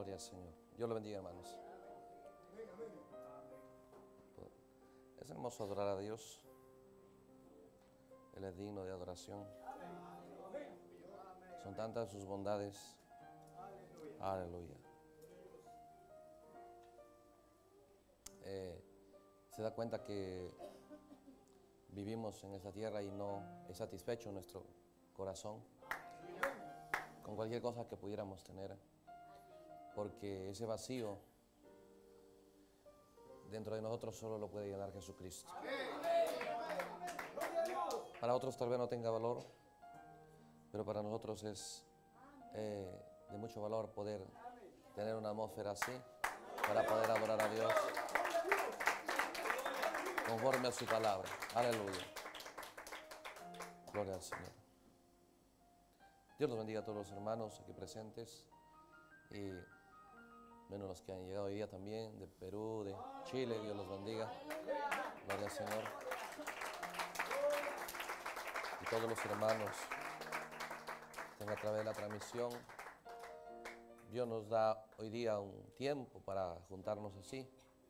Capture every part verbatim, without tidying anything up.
Gloria al Señor. Dios lo bendiga, hermanos. Es hermoso adorar a Dios. Él es digno de adoración. Son tantas sus bondades. Aleluya. Eh, se da cuenta que vivimos en esta tierra y no es satisfecho nuestro corazón con cualquier cosa que pudiéramos tener, porque ese vacío dentro de nosotros solo lo puede llenar Jesucristo. Para otros tal vez no tenga valor, pero para nosotros es eh, de mucho valor poder tener una atmósfera así para poder adorar a Dios conforme a su palabra. Aleluya. Gloria al Señor. Dios los bendiga a todos los hermanos aquí presentes y menos los que han llegado hoy día también de Perú, de Chile. Dios los bendiga. Gloria al Señor. Y todos los hermanos que están a través de la transmisión. Dios nos da hoy día un tiempo para juntarnos así.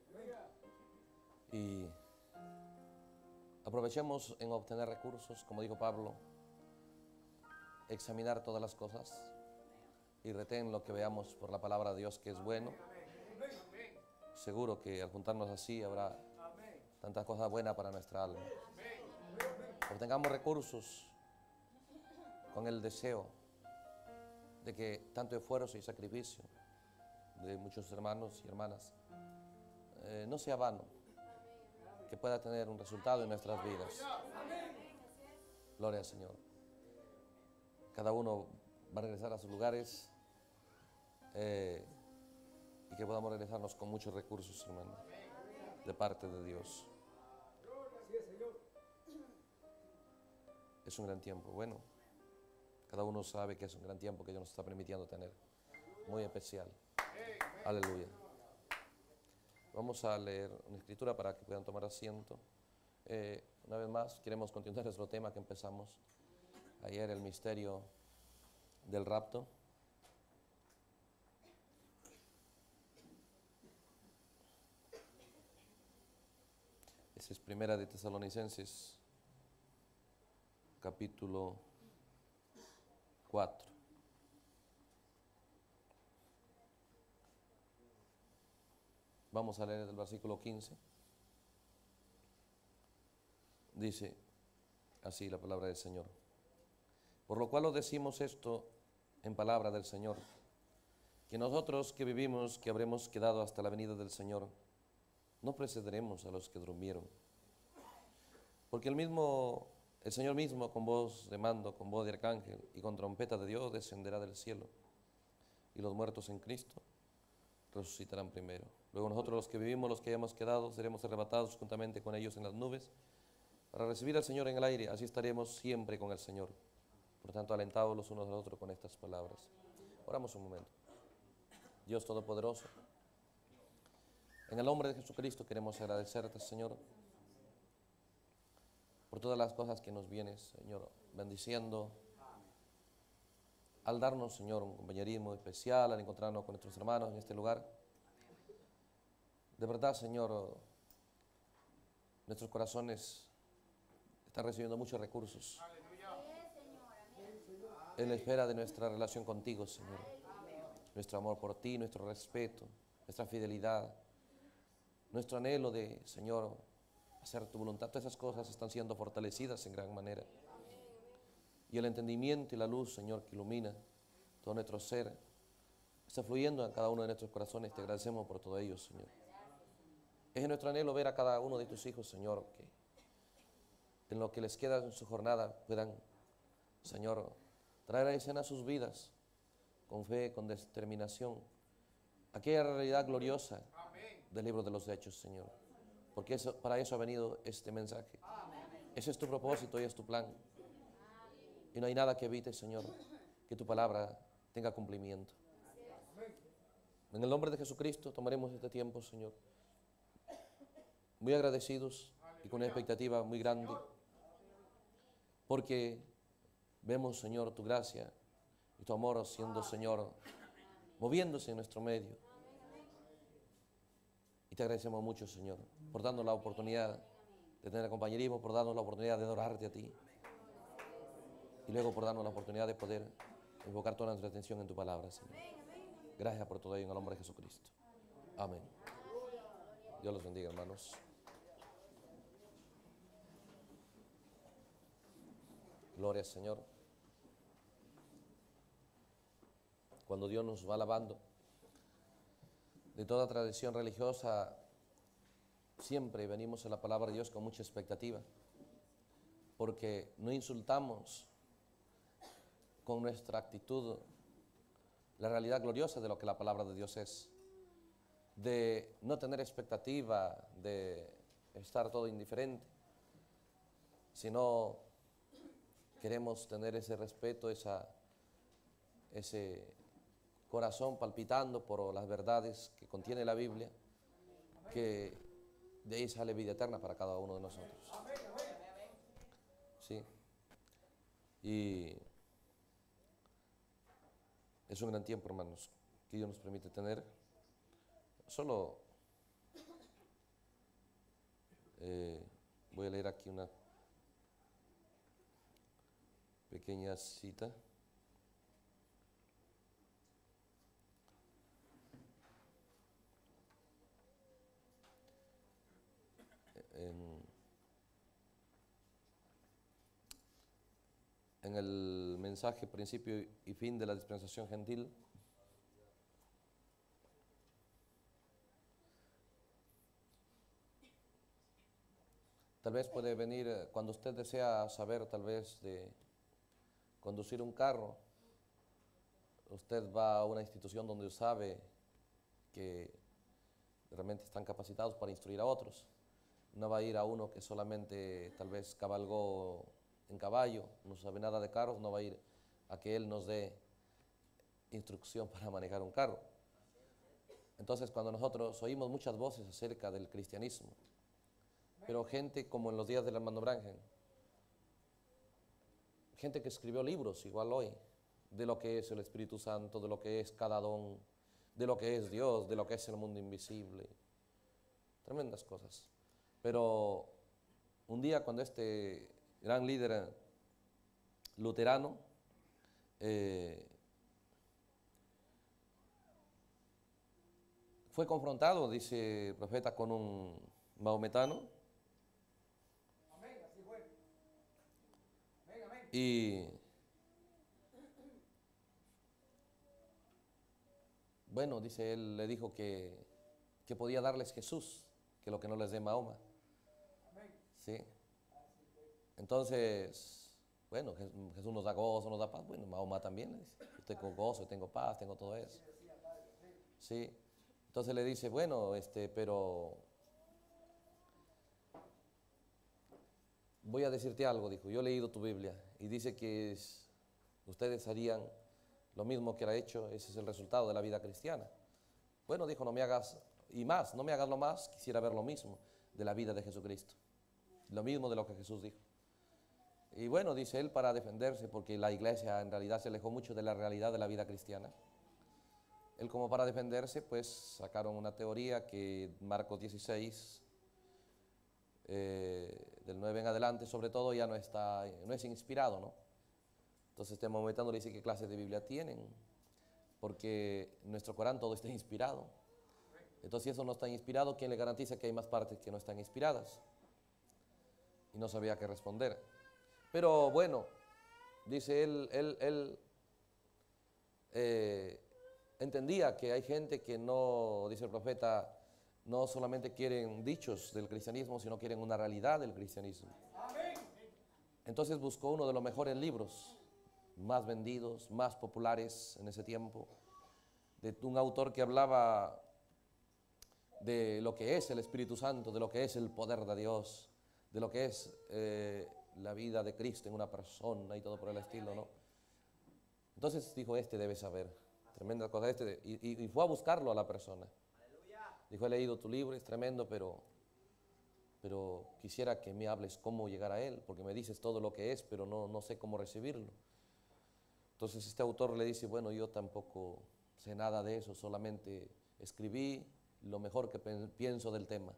Y aprovechemos en obtener recursos, como dijo Pablo, examinar todas las cosas y retén lo que veamos por la palabra de Dios que es bueno. Seguro que al juntarnos así habrá tantas cosas buenas para nuestra alma. Obtengamos recursos con el deseo de que tanto esfuerzo y sacrificio de muchos hermanos y hermanas eh, no sea vano, que pueda tener un resultado en nuestras vidas. Gloria al Señor. Cada uno va a regresar a sus lugares eh, y que podamos regresarnos con muchos recursos, hermano, de parte de Dios. Es un gran tiempo. Bueno, cada uno sabe que es un gran tiempo que Dios nos está permitiendo tener. Muy especial. Aleluya. Vamos a leer una escritura para que puedan tomar asiento. Eh, una vez más, queremos continuar nuestro tema que empezamos ayer, el misterio del rapto. Esa es Primera de Tesalonicenses, capítulo cuatro. Vamos a leer el versículo quince. Dice así la palabra del Señor. Por lo cual os decimos esto en palabra del Señor, que nosotros que vivimos, que habremos quedado hasta la venida del Señor, no precederemos a los que durmieron. Porque el mismo, el Señor mismo, con voz de mando, con voz de arcángel y con trompeta de Dios, descenderá del cielo, y los muertos en Cristo resucitarán primero. Luego nosotros los que vivimos, los que hayamos quedado, seremos arrebatados juntamente con ellos en las nubes, para recibir al Señor en el aire. Así estaremos siempre con el Señor. Por tanto, alentados los unos a los otros con estas palabras. Oramos un momento. Dios Todopoderoso, en el nombre de Jesucristo queremos agradecerte, Señor, por todas las cosas que nos vienes, Señor, bendiciendo, al darnos, Señor, un compañerismo especial, al encontrarnos con nuestros hermanos en este lugar. De verdad, Señor, nuestros corazones están recibiendo muchos recursos en la espera de nuestra relación contigo, Señor. Nuestro amor por ti, nuestro respeto, nuestra fidelidad, nuestro anhelo de, Señor, hacer tu voluntad. Todas esas cosas están siendo fortalecidas en gran manera. Y el entendimiento y la luz, Señor, que ilumina todo nuestro ser, está fluyendo en cada uno de nuestros corazones. Te agradecemos por todo ello, Señor. Es nuestro anhelo ver a cada uno de tus hijos, Señor, que en lo que les queda en su jornada puedan, Señor, traer a escena sus vidas con fe, con determinación, aquella realidad gloriosa del libro de los Hechos, Señor. Porque eso, para eso ha venido este mensaje. Ese es tu propósito y es tu plan. Y no hay nada que evite, Señor, que tu palabra tenga cumplimiento. En el nombre de Jesucristo tomaremos este tiempo, Señor, muy agradecidos y con una expectativa muy grande, porque vemos, Señor, tu gracia y tu amor siendo, Señor, moviéndose en nuestro medio. Y te agradecemos mucho, Señor, por darnos la oportunidad de tener compañerismo, por darnos la oportunidad de adorarte a ti. Y luego por darnos la oportunidad de poder enfocar toda nuestra atención en tu palabra, Señor. Gracias por todo ello en el nombre de Jesucristo. Amén. Dios los bendiga, hermanos. Gloria al Señor. Cuando Dios nos va alabando, de toda tradición religiosa, siempre venimos a la palabra de Dios con mucha expectativa, porque no insultamos con nuestra actitud la realidad gloriosa de lo que la palabra de Dios es, de no tener expectativa, de estar todo indiferente, sino queremos tener ese respeto, esa, ese corazón palpitando por las verdades que contiene la Biblia, que de ahí sale vida eterna para cada uno de nosotros. Sí. Y es un gran tiempo, hermanos, que Dios nos permite tener. Solo eh, voy a leer aquí una pequeña cita. En, en el mensaje principio y fin de la dispensación gentil, tal vez puede venir, cuando usted desea saber tal vez de conducir un carro, usted va a una institución donde sabe que realmente están capacitados para instruir a otros. No va a ir a uno que solamente tal vez cabalgó en caballo, no sabe nada de carros, no va a ir a que él nos dé instrucción para manejar un carro. Entonces, cuando nosotros oímos muchas voces acerca del cristianismo, pero gente como en los días del hermano Branham, gente que escribió libros igual hoy, de lo que es el Espíritu Santo, de lo que es cada don, de lo que es Dios, de lo que es el mundo invisible, tremendas cosas. Pero un día cuando este gran líder luterano eh, fue confrontado, dice el profeta, con un maometano, y bueno, dice él, le dijo que, que podía darles Jesús, que lo que no les dé Mahoma. ¿Sí? Entonces, bueno, Jesús nos da gozo, nos da paz. Bueno, Mahoma también le dice, yo tengo gozo, tengo paz, tengo todo eso. ¿Sí? Entonces le dice, bueno, este, pero voy a decirte algo, dijo, yo he leído tu Biblia y dice que es, ustedes harían lo mismo que él ha hecho, ese es el resultado de la vida cristiana. Bueno, dijo, no me hagas, y más, no me hagas lo más, quisiera ver lo mismo de la vida de Jesucristo. Lo mismo de lo que Jesús dijo. Y bueno, dice él, para defenderse, porque la iglesia en realidad se alejó mucho de la realidad de la vida cristiana. Él, como para defenderse, pues sacaron una teoría que Marcos dieciséis, eh, del nueve en adelante, sobre todo, ya no está, no es inspirado, ¿no? Entonces este momentano le dice qué clase de Biblia tienen, porque en nuestro Corán todo está inspirado. Entonces si eso no está inspirado, ¿quién le garantiza que hay más partes que no están inspiradas? Y no sabía qué responder. Pero bueno, dice él, él, él eh, entendía que hay gente que no, dice el profeta, no solamente quieren dichos del cristianismo, sino quieren una realidad del cristianismo. Entonces buscó uno de los mejores libros, más vendidos, más populares en ese tiempo, de un autor que hablaba de lo que es el Espíritu Santo, de lo que es el poder de Dios, de lo que es eh, la vida de Cristo en una persona y todo por el estilo, ¿no? Entonces dijo, este debe saber, tremenda cosa, este, y, y, y fue a buscarlo a la persona. Dijo, he leído tu libro, es tremendo, pero, pero quisiera que me hables cómo llegar a él, porque me dices todo lo que es, pero no, no sé cómo recibirlo. Entonces este autor le dice, bueno, yo tampoco sé nada de eso, solamente escribí lo mejor que pienso del tema.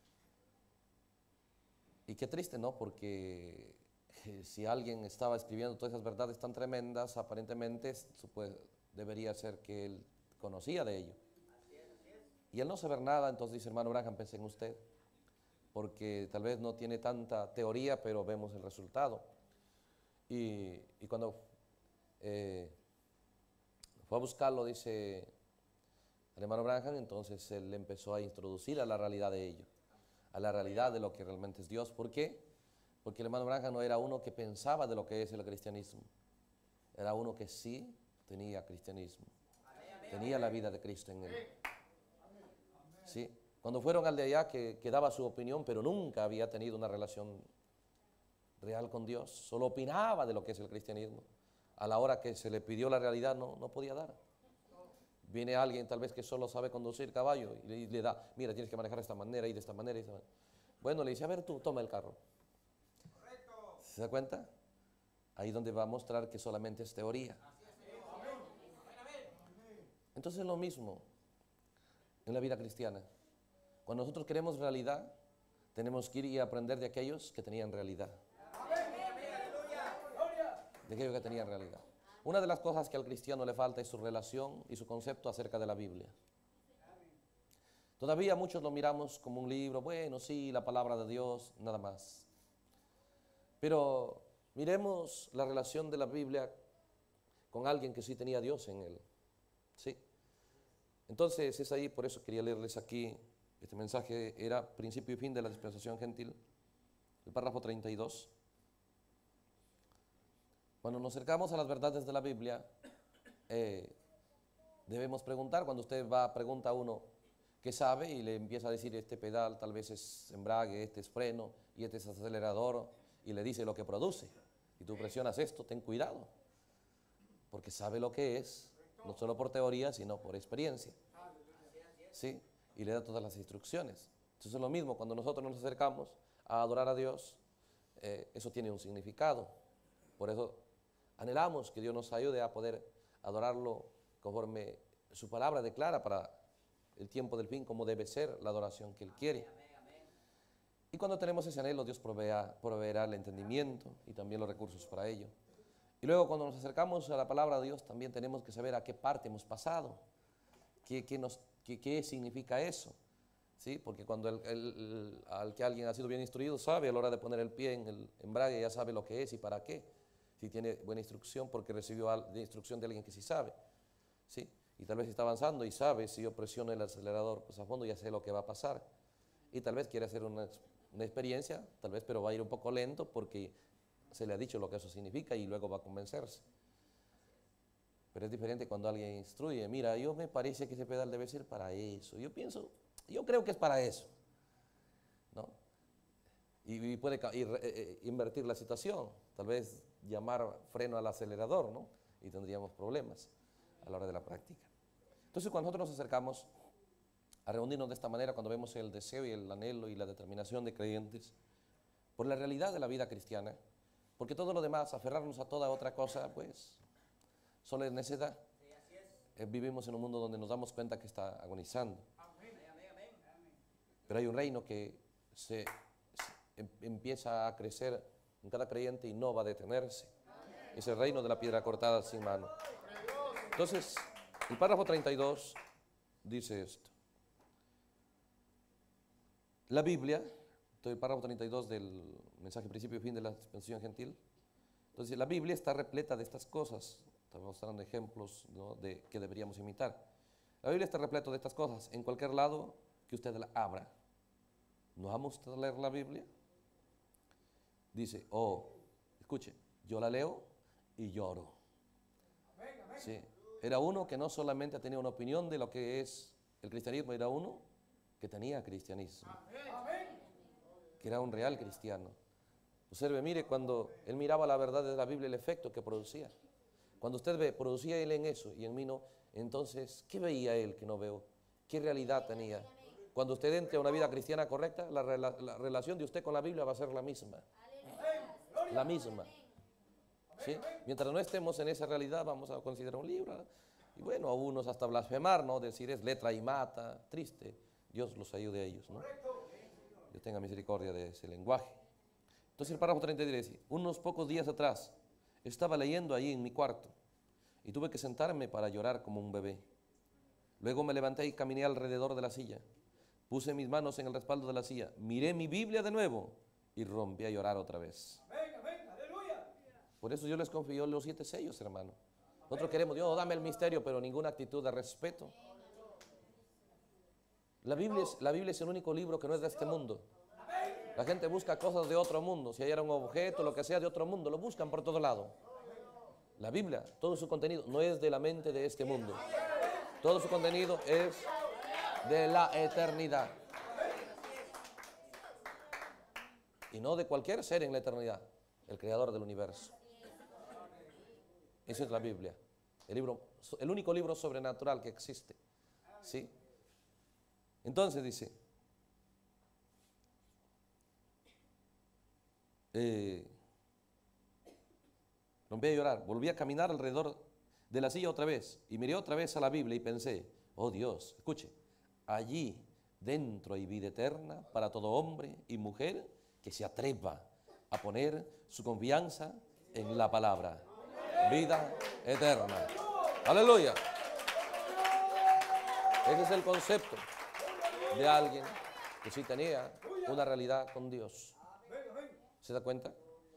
Y qué triste, ¿no? Porque eh, si alguien estaba escribiendo todas esas verdades tan tremendas, aparentemente pues, debería ser que él conocía de ello. Y al no saber nada, entonces dice, hermano Branham, pensé en usted, porque tal vez no tiene tanta teoría, pero vemos el resultado. Y, y cuando eh, fue a buscarlo, dice el hermano Branham, entonces él empezó a introducir a la realidad de ello, a la realidad de lo que realmente es Dios. ¿Por qué? Porque el hermano Branham no era uno que pensaba de lo que es el cristianismo, era uno que sí tenía cristianismo, tenía la vida de Cristo en él. ¿Sí? Cuando fueron al de allá que, que daba su opinión, pero nunca había tenido una relación real con Dios, solo opinaba de lo que es el cristianismo. A la hora que se le pidió la realidad no, no podía dar. Viene alguien tal vez que solo sabe conducir caballo y le, y le da, mira, tienes que manejar de esta manera y de esta manera y de esta manera. Bueno, le dice, a ver tú, toma el carro. ¿Se da cuenta? Ahí donde va a mostrar que solamente es teoría. Entonces es lo mismo en la vida cristiana. Cuando nosotros queremos realidad, tenemos que ir y aprender de aquellos que tenían realidad. De aquellos que tenían realidad. Una de las cosas que al cristiano le falta es su relación y su concepto acerca de la Biblia. Todavía muchos lo miramos como un libro, bueno, sí, la palabra de Dios, nada más. Pero miremos la relación de la Biblia con alguien que sí tenía a Dios en él. ¿Sí? Entonces es ahí, por eso quería leerles aquí, este mensaje era principio y fin de la dispensación gentil, el párrafo treinta y dos. Cuando nos acercamos a las verdades de la Biblia, eh, debemos preguntar. Cuando usted va, pregunta a uno qué sabe y le empieza a decir este pedal tal vez es embrague, este es freno y este es acelerador, y le dice lo que produce, y tú presionas esto, ten cuidado, porque sabe lo que es, no solo por teoría, sino por experiencia. ¿Sí? Y le da todas las instrucciones. Entonces es lo mismo, cuando nosotros nos acercamos a adorar a Dios, eh, eso tiene un significado. Por eso anhelamos que Dios nos ayude a poder adorarlo conforme su palabra declara para el tiempo del fin, como debe ser la adoración que Él quiere. Y cuando tenemos ese anhelo, Dios provea, proveerá el entendimiento y también los recursos para ello. Y luego cuando nos acercamos a la palabra de Dios, también tenemos que saber a qué parte hemos pasado, qué, qué, nos, qué, qué significa eso. ¿Sí? Porque cuando el, el, el, al que alguien ha sido bien instruido sabe a la hora de poner el pie en el embrague, ya sabe lo que es y para qué. Si tiene buena instrucción porque recibió la instrucción de alguien que sí sabe. ¿Sí? Y tal vez está avanzando y sabe, si yo presiono el acelerador pues a fondo ya sé lo que va a pasar. Y tal vez quiere hacer una, una experiencia, tal vez, pero va a ir un poco lento porque se le ha dicho lo que eso significa y luego va a convencerse. Pero es diferente cuando alguien instruye, mira, yo me parece que ese pedal debe ser para eso. Yo pienso, yo creo que es para eso. ¿No? Y, y puede y, eh, invertir la situación, tal vez llamar freno al acelerador, ¿no? Y tendríamos problemas a la hora de la práctica. Entonces, cuando nosotros nos acercamos a reunirnos de esta manera, cuando vemos el deseo y el anhelo y la determinación de creyentes por la realidad de la vida cristiana, porque todo lo demás, aferrarnos a toda otra cosa, pues, solo es necedad. Eh, vivimos en un mundo donde nos damos cuenta que está agonizando. Pero hay un reino que se, se em, empieza a crecer en cada creyente y no va a detenerse. Es el reino de la piedra cortada sin mano. Entonces, el párrafo treinta y dos dice esto. La Biblia, el párrafo treinta y dos del mensaje principio y fin de la dispensación gentil. Entonces, la Biblia está repleta de estas cosas. Estamos mostrando ejemplos, ¿no?, de que deberíamos imitar. La Biblia está repleta de estas cosas. En cualquier lado que usted la abra, ¿no vamos a usted leer la Biblia? Dice, oh, escuche, yo la leo y lloro. Sí. Era uno que no solamente tenía una opinión de lo que es el cristianismo, era uno que tenía cristianismo, que era un real cristiano. Observe, mire, cuando él miraba la verdad de la Biblia, el efecto que producía. Cuando usted ve, producía él en eso y en mí no, entonces, ¿qué veía él que no veo? ¿Qué realidad tenía? Cuando usted entre a una vida cristiana correcta, la, rela la relación de usted con la Biblia va a ser la misma. La misma. ¿Sí? Mientras no estemos en esa realidad, vamos a considerar un libro. Y bueno, a unos hasta blasfemar, ¿no? Decir es letra y mata, triste. Dios los ayude a ellos, ¿no? Dios tenga misericordia de ese lenguaje. Entonces el párrafo treinta y tres dice, unos pocos días atrás estaba leyendo ahí en mi cuarto y tuve que sentarme para llorar como un bebé. Luego me levanté y caminé alrededor de la silla. Puse mis manos en el respaldo de la silla, miré mi Biblia de nuevo y rompí a llorar otra vez. Amén, amén, aleluya. Por eso yo les confío los siete sellos, hermano. Nosotros queremos, Dios, dame el misterio, pero ninguna actitud de respeto. La Biblia, es, la Biblia es el único libro que no es de este mundo. La gente busca cosas de otro mundo. Si hay un objeto, lo que sea de otro mundo, lo buscan por todo lado. La Biblia, todo su contenido, no es de la mente de este mundo. Todo su contenido es de la eternidad. Y no de cualquier ser en la eternidad, el creador del universo. Eso es la Biblia, el, libro, el único libro sobrenatural que existe. ¿Sí? Entonces dice, eh, rompí a llorar, volví a caminar alrededor de la silla otra vez y miré otra vez a la Biblia y pensé, oh Dios, escuche, allí dentro hay vida eterna para todo hombre y mujer que se atreva a poner su confianza en la palabra. Vida eterna. Aleluya. Ese es el concepto de alguien que sí tenía una realidad con Dios. ¿Se da cuenta?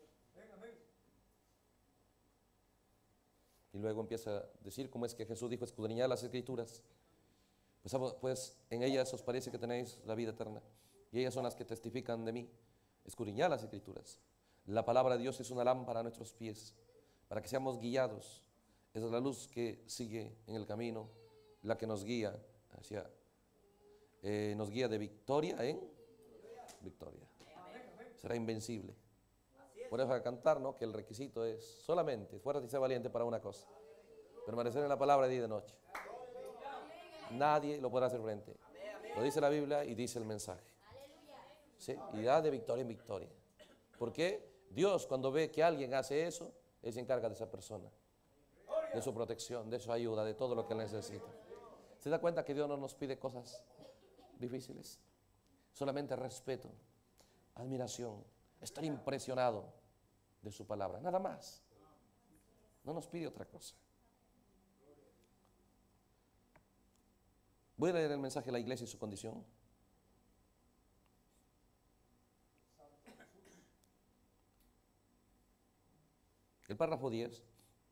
Y luego empieza a decir cómo es que Jesús dijo, escudriñad las Escrituras. Pues, pues en ellas os parece que tenéis la vida eterna. Y ellas son las que testifican de mí. Escudriñad las Escrituras. La palabra de Dios es una lámpara a nuestros pies, para que seamos guiados. Es la luz que sigue en el camino, la que nos guía hacia, eh, nos guía de victoria en victoria. Será invencible. Por eso a cantar, ¿no? Que el requisito es solamente, fuerte y sea valiente para una cosa, permanecer en la palabra día y de noche. Nadie lo podrá hacer frente. Lo dice la Biblia y dice el mensaje. ¿Sí? Y da de victoria en victoria. ¿Por qué? Dios, cuando ve que alguien hace eso, Él se encarga de esa persona, de su protección, de su ayuda, de todo lo que Él necesita. ¿Se da cuenta que Dios no nos pide cosas difíciles? Solamente respeto, admiración, estar impresionado de su palabra, nada más. No nos pide otra cosa. Voy a leer el mensaje de la iglesia y su condición. El párrafo diez.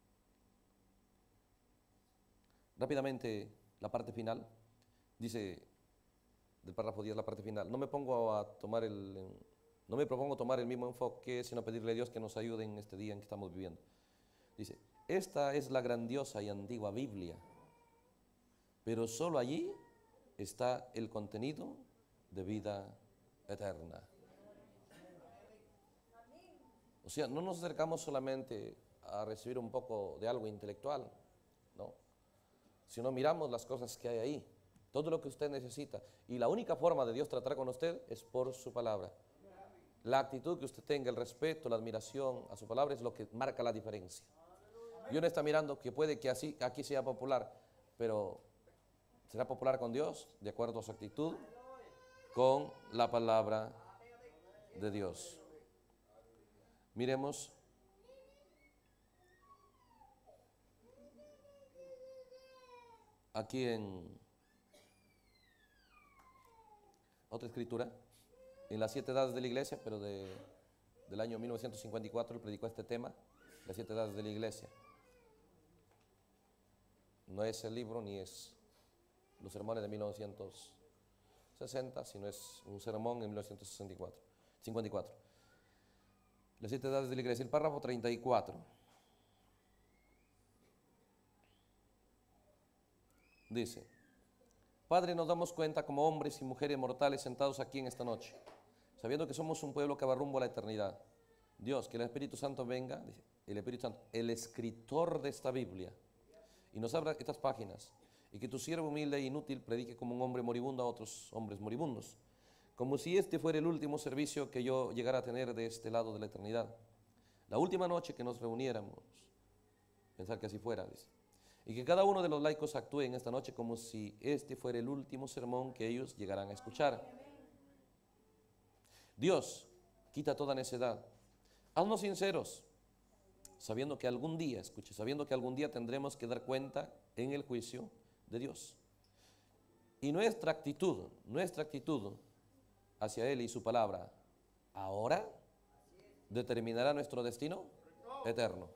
Rápidamente, la parte final. Dice, del párrafo diez, la parte final. No me pongo a tomar el... No me propongo tomar el mismo enfoque, sino pedirle a Dios que nos ayude en este día en que estamos viviendo. Dice, esta es la grandiosa y antigua Biblia, pero solo allí está el contenido de vida eterna. O sea, no nos acercamos solamente a recibir un poco de algo intelectual, no, sino miramos las cosas que hay ahí, todo lo que usted necesita. Y la única forma de Dios tratar con usted es por su palabra. La actitud que usted tenga, el respeto, la admiración a su palabra es lo que marca la diferencia. Dios no está mirando que puede que así, aquí sea popular, pero será popular con Dios de acuerdo a su actitud con la palabra de Dios. Miremos aquí en otra escritura, en las siete edades de la iglesia, pero de, del año mil novecientos cincuenta y cuatro él predicó este tema, las siete edades de la iglesia. No es el libro ni es los sermones de mil novecientos sesenta, sino es un sermón en mil novecientos sesenta y cuatro, cincuenta y cuatro. Las siete edades de la iglesia, el párrafo treinta y cuatro. Dice, Padre, nos damos cuenta como hombres y mujeres mortales sentados aquí en esta noche, sabiendo que somos un pueblo que va rumbo a la eternidad. Dios, que el Espíritu Santo venga, dice, el Espíritu Santo, el escritor de esta Biblia, y nos abra estas páginas, y que tu siervo humilde e inútil predique como un hombre moribundo a otros hombres moribundos, como si este fuera el último servicio que yo llegara a tener de este lado de la eternidad. La última noche que nos reuniéramos, pensar que así fuera, dice, y que cada uno de los laicos actúe en esta noche como si este fuera el último sermón que ellos llegarán a escuchar. Dios, quita toda necedad. Haznos sinceros, sabiendo que algún día, escuche, sabiendo que algún día tendremos que dar cuenta en el juicio de Dios. Y nuestra actitud, nuestra actitud hacia Él y su palabra, ahora determinará nuestro destino eterno.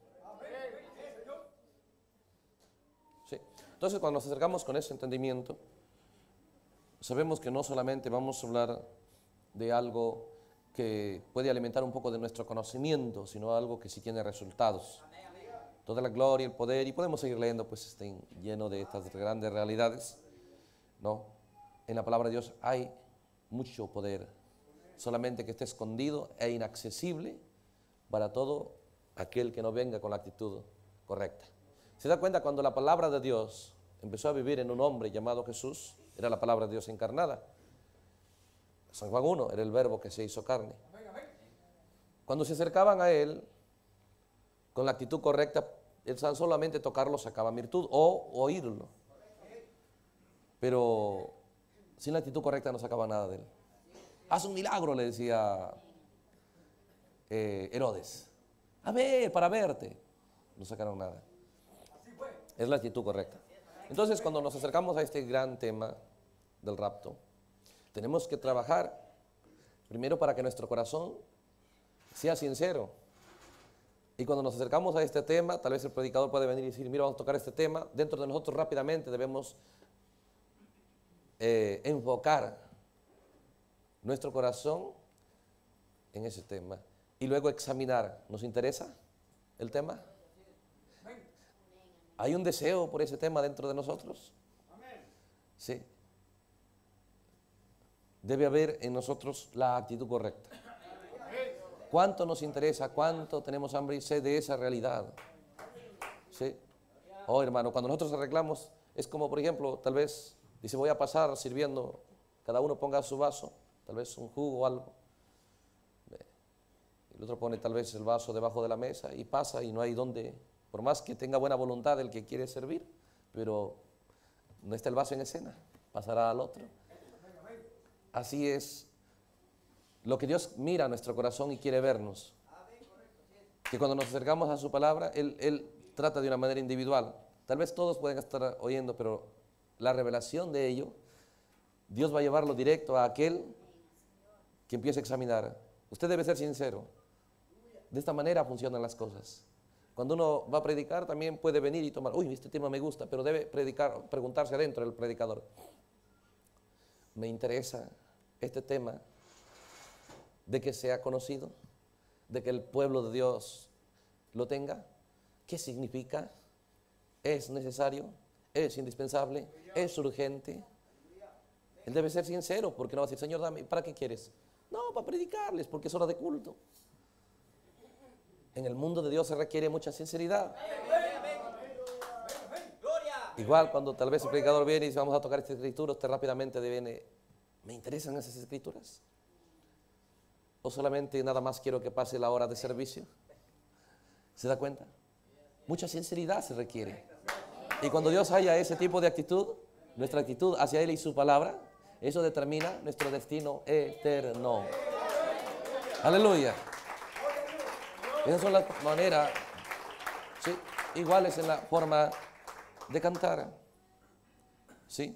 Sí. Entonces, cuando nos acercamos con ese entendimiento, sabemos que no solamente vamos a hablar de algo que puede alimentar un poco de nuestro conocimiento, sino algo que sí tiene resultados. Toda la gloria, el poder, y podemos seguir leyendo, pues estén lleno de estas grandes realidades, ¿no? En la palabra de Dios hay mucho poder, solamente que esté escondido e inaccesible para todo aquel que no venga con la actitud correcta. ¿Se da cuenta? Cuando la palabra de Dios empezó a vivir en un hombre llamado Jesús, era la palabra de Dios encarnada. San Juan uno era el verbo que se hizo carne. Cuando se acercaban a Él con la actitud correcta, el tan solamente tocarlo sacaba virtud o oírlo. Pero sin la actitud correcta no sacaba nada de Él. Haz un milagro, le decía eh, Herodes. A ver, para verte. No sacaron nada. Es la actitud correcta. Entonces, cuando nos acercamos a este gran tema del rapto, tenemos que trabajar primero para que nuestro corazón sea sincero. Y cuando nos acercamos a este tema, tal vez el predicador puede venir y decir, mira, vamos a tocar este tema. Dentro de nosotros rápidamente debemos eh, enfocar nuestro corazón en ese tema. Y luego examinar, ¿nos interesa el tema? ¿Hay un deseo por ese tema dentro de nosotros? Sí. Debe haber en nosotros la actitud correcta. ¿Cuánto nos interesa? ¿Cuánto tenemos hambre y sed de esa realidad? ¿Sí? Oh, hermano, cuando nosotros arreglamos, es como, por ejemplo, tal vez, dice, voy a pasar sirviendo, cada uno ponga su vaso, tal vez un jugo o algo. El otro pone tal vez el vaso debajo de la mesa y pasa y no hay donde, por más que tenga buena voluntad el que quiere servir, pero no está el vaso en escena, pasará al otro. Así es lo que Dios mira a nuestro corazón y quiere vernos. Que cuando nos acercamos a su palabra, Él, Él trata de una manera individual. Tal vez todos pueden estar oyendo, pero la revelación de ello, Dios va a llevarlo directo a aquel que empiece a examinar. Usted debe ser sincero. De esta manera funcionan las cosas. Cuando uno va a predicar, también puede venir y tomar, uy, este tema me gusta, pero debe predicar, preguntarse adentro del predicador. Me interesa este tema de que sea conocido, de que el pueblo de Dios lo tenga. ¿Qué significa? ¿Es necesario? ¿Es indispensable? ¿Es urgente? Él debe ser sincero, porque no va a decir, Señor, dame, ¿para qué quieres? No, para predicarles, porque es hora de culto. En el mundo de Dios se requiere mucha sinceridad. Igual cuando tal vez el predicador viene y dice, vamos a tocar esta escritura, usted rápidamente viene, ¿me interesan esas escrituras? ¿O solamente nada más quiero que pase la hora de servicio? ¿Se da cuenta? Mucha sinceridad se requiere. Y cuando Dios haya ese tipo de actitud, nuestra actitud hacia Él y su palabra, eso determina nuestro destino eterno. Aleluya. Esas son las maneras, ¿sí?, iguales en la forma de cantar. ¿Sí?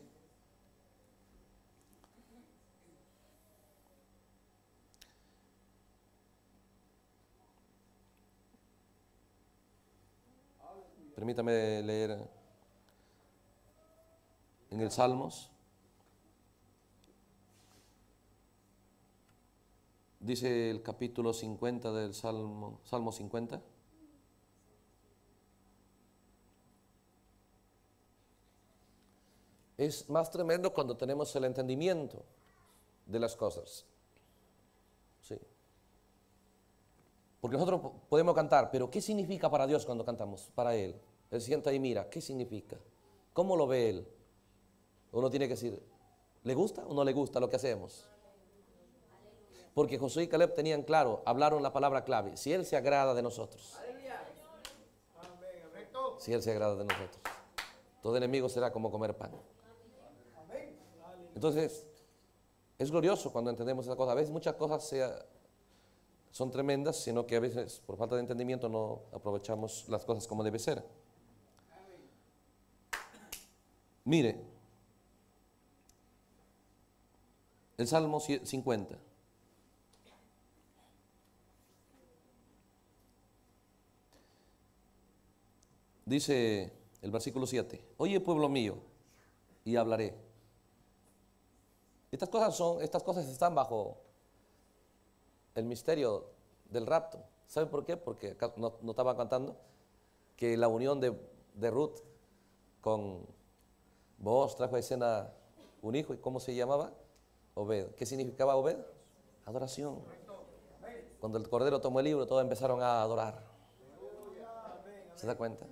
Permítame leer en el Salmos. Dice el capítulo cincuenta del Salmo, Salmo cincuenta. Es más tremendo cuando tenemos el entendimiento de las cosas. Sí. Porque nosotros podemos cantar, pero ¿qué significa para Dios cuando cantamos? Para Él. Él sienta y mira, ¿qué significa? ¿Cómo lo ve Él? Uno tiene que decir, ¿le gusta o no le gusta lo que hacemos? Porque Josué y Caleb tenían claro, hablaron la palabra clave, si Él se agrada de nosotros. Si Él se agrada de nosotros. todo enemigo será como comer pan. Entonces, es glorioso cuando entendemos esa cosa. A veces muchas cosas sea, son tremendas, sino que a veces por falta de entendimiento no aprovechamos las cosas como debe ser. Mire, el Salmo cincuenta. Dice el versículo siete, oye pueblo mío, y hablaré. Estas cosas son, estas cosas están bajo el misterio del rapto. ¿Sabe por qué? Porque acá no, no estaba cantando que la unión de, de Ruth con Booz trajo a escena un hijo. ¿Y cómo se llamaba? Obed. ¿Qué significaba Obed? Adoración. Cuando el Cordero tomó el libro, todos empezaron a adorar. ¿Se da cuenta?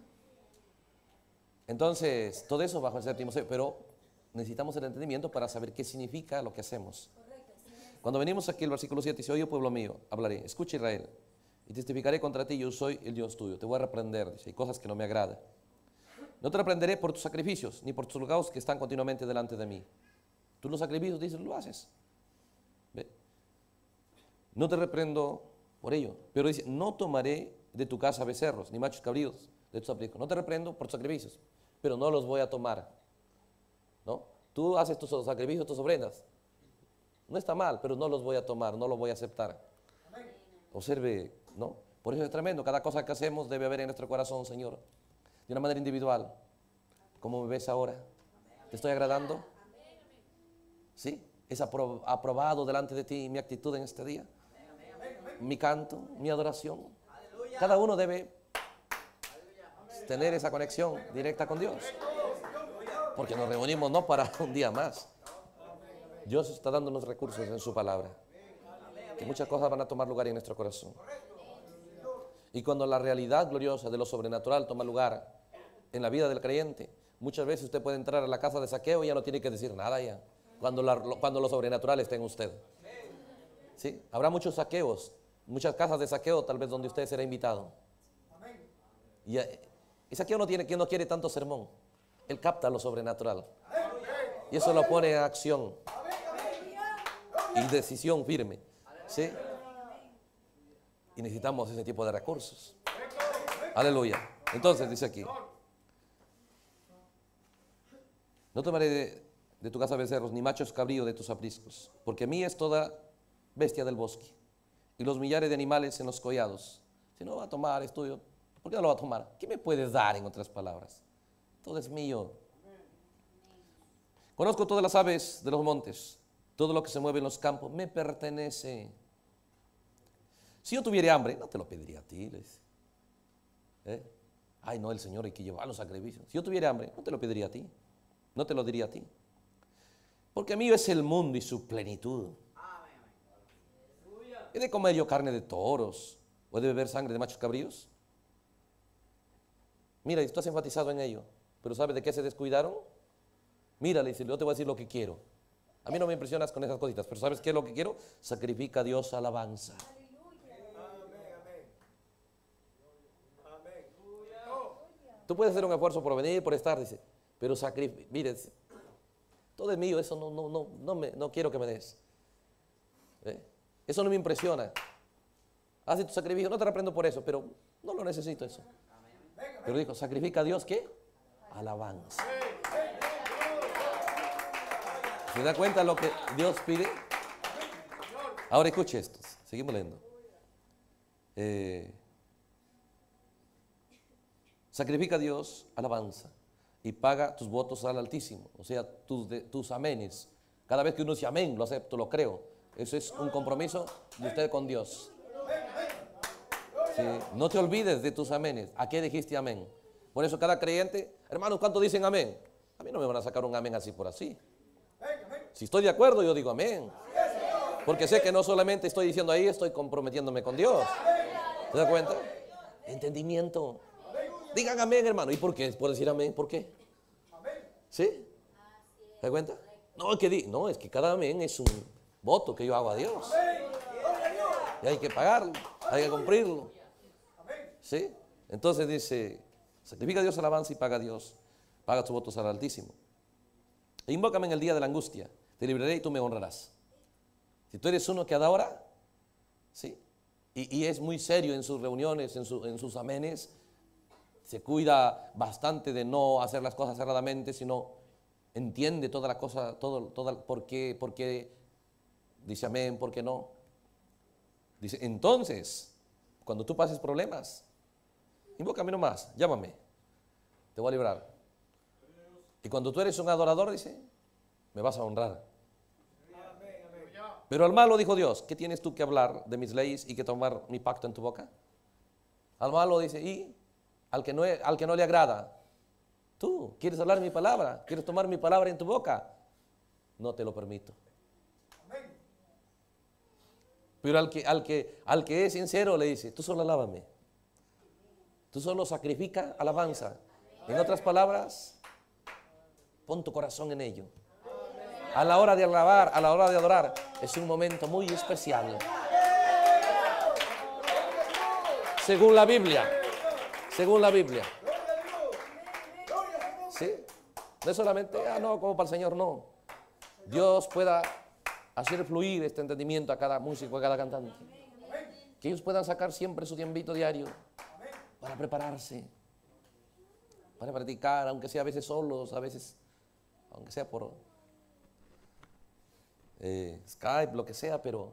Entonces, todo eso bajo el séptimo sello, pero necesitamos el entendimiento para saber qué significa lo que hacemos. Cuando venimos aquí, el versículo siete dice, oye pueblo mío, hablaré, escucha Israel, y testificaré contra ti, yo soy el Dios tuyo, te voy a reprender, dice, hay cosas que no me agradan. No te reprenderé por tus sacrificios, ni por tus holocaustos que están continuamente delante de mí. Tú los sacrificios, dices, lo haces. ¿Ve? No te reprendo por ello, pero dice, no tomaré de tu casa becerros, ni machos cabríos de tus apriscos. No te reprendo por tus sacrificios, pero no los voy a tomar. ¿No? Tú haces tus sacrificios, tus ofrendas. No está mal, pero no los voy a tomar, no los voy a aceptar. Observe, ¿no? Por eso es tremendo. Cada cosa que hacemos debe haber en nuestro corazón, Señor, de una manera individual. ¿Cómo me ves ahora? ¿Te estoy agradando? ¿Sí? ¿Es apro- aprobado delante de ti mi actitud en este día? Mi canto, mi adoración. Cada uno debe tener esa conexión directa con Dios. Porque nos reunimos no para un día más. Dios está dándonos recursos en su palabra. Que muchas cosas van a tomar lugar en nuestro corazón. Y cuando la realidad gloriosa de lo sobrenatural toma lugar en la vida del creyente, muchas veces usted puede entrar a la casa de Zaqueo y ya no tiene que decir nada ya. Cuando, la, cuando lo sobrenatural está en usted. ¿Sí? Habrá muchos saqueos, muchas casas de saqueo tal vez donde usted será invitado. Y, y Zaqueo no tiene, quien no quiere tanto sermón. Él capta lo sobrenatural. Y eso lo pone en acción. Y decisión firme. ¿Sí? Y necesitamos ese tipo de recursos. Aleluya. Entonces dice aquí. No tomaré de, de tu casa becerros, ni machos cabríos de tus apriscos. Porque mí es toda bestia del bosque. Y los millares de animales en los collados. Si no va a tomar estudio, ¿por qué no lo va a tomar? ¿Qué me puedes dar en otras palabras? Todo es mío. Conozco todas las aves de los montes, todo lo que se mueve en los campos me pertenece. Si yo tuviera hambre, no te lo pediría a ti. ¿Eh? Ay, no, el Señor hay que llevar los sacrificios. Si yo tuviera hambre, no te lo pediría a ti. No te lo diría a ti. Porque mío es el mundo y su plenitud. ¿He de comer yo carne de toros o he de beber sangre de machos cabríos? Mira, y tú has enfatizado en ello, pero ¿sabes de qué se descuidaron? Mírale, dice, yo te voy a decir lo que quiero. A mí no me impresionas con esas cositas, pero ¿sabes qué es lo que quiero? Sacrifica a Dios alabanza. Tú puedes hacer un esfuerzo por venir, por estar, dice, pero sacrifica, mire, todo es mío, eso no, no, no, no, me, no quiero que me des. ¿Eh? Eso no me impresiona. Haz tu sacrificio, no te reprendo por eso, pero no lo necesito eso. Pero dijo, sacrifica a Dios, ¿qué? Alabanza. ¿Se da cuenta lo que Dios pide? Ahora escuche esto, seguimos leyendo. Eh, sacrifica a Dios, alabanza, y paga tus votos al Altísimo, o sea, tus, de, tus amenes. Cada vez que uno dice amén, lo acepto, lo creo. Eso es un compromiso de usted con Dios. Sí, no te olvides de tus amenes. ¿A qué dijiste amén? Por eso cada creyente, hermanos, ¿cuántos dicen amén? A mí no me van a sacar un amén así por así. Si estoy de acuerdo, yo digo amén. Porque sé que no solamente estoy diciendo ahí, estoy comprometiéndome con Dios. ¿Se da cuenta? Entendimiento. Digan amén, hermano. ¿Y por qué? ¿Por decir amén? ¿Por qué? ¿Sí? ¿Se da cuenta? No, es que, di no, es que cada amén es un voto que yo hago a Dios. Y hay que pagarlo, hay que cumplirlo. ¿Sí? Entonces dice, sacrifica a Dios alabanza y paga a Dios. Paga tus votos al Altísimo. E invócame en el día de la angustia. Te libraré y tú me honrarás. Si tú eres uno que adora, ¿sí? Y, y es muy serio en sus reuniones, en, su, en sus amenes, se cuida bastante de no hacer las cosas cerradamente, sino entiende toda la cosa, todo, todo, por qué, por qué dice amén, por qué no. Dice, entonces, cuando tú pases problemas, invócame nomás, llámame, te voy a librar. Y cuando tú eres un adorador, dice, me vas a honrar. Pero al malo dijo Dios, ¿qué tienes tú que hablar de mis leyes y que tomar mi pacto en tu boca? Al malo dice, y al que no, al que no le agrada, tú quieres hablar mi palabra, quieres tomar mi palabra en tu boca, no te lo permito. Pero al que, al que, al que es sincero le dice, tú solo alábame, tú solo sacrifica alabanza. En otras palabras, pon tu corazón en ello. A la hora de alabar, a la hora de adorar, es un momento muy especial. Según la Biblia, según la Biblia. ¿Sí? No es solamente, ah, no, como para el Señor, no. Dios pueda hacer fluir este entendimiento a cada músico, a cada cantante. Que ellos puedan sacar siempre su tiempito diario para prepararse, para practicar, aunque sea a veces solos, a veces, aunque sea por eh, Skype, lo que sea, pero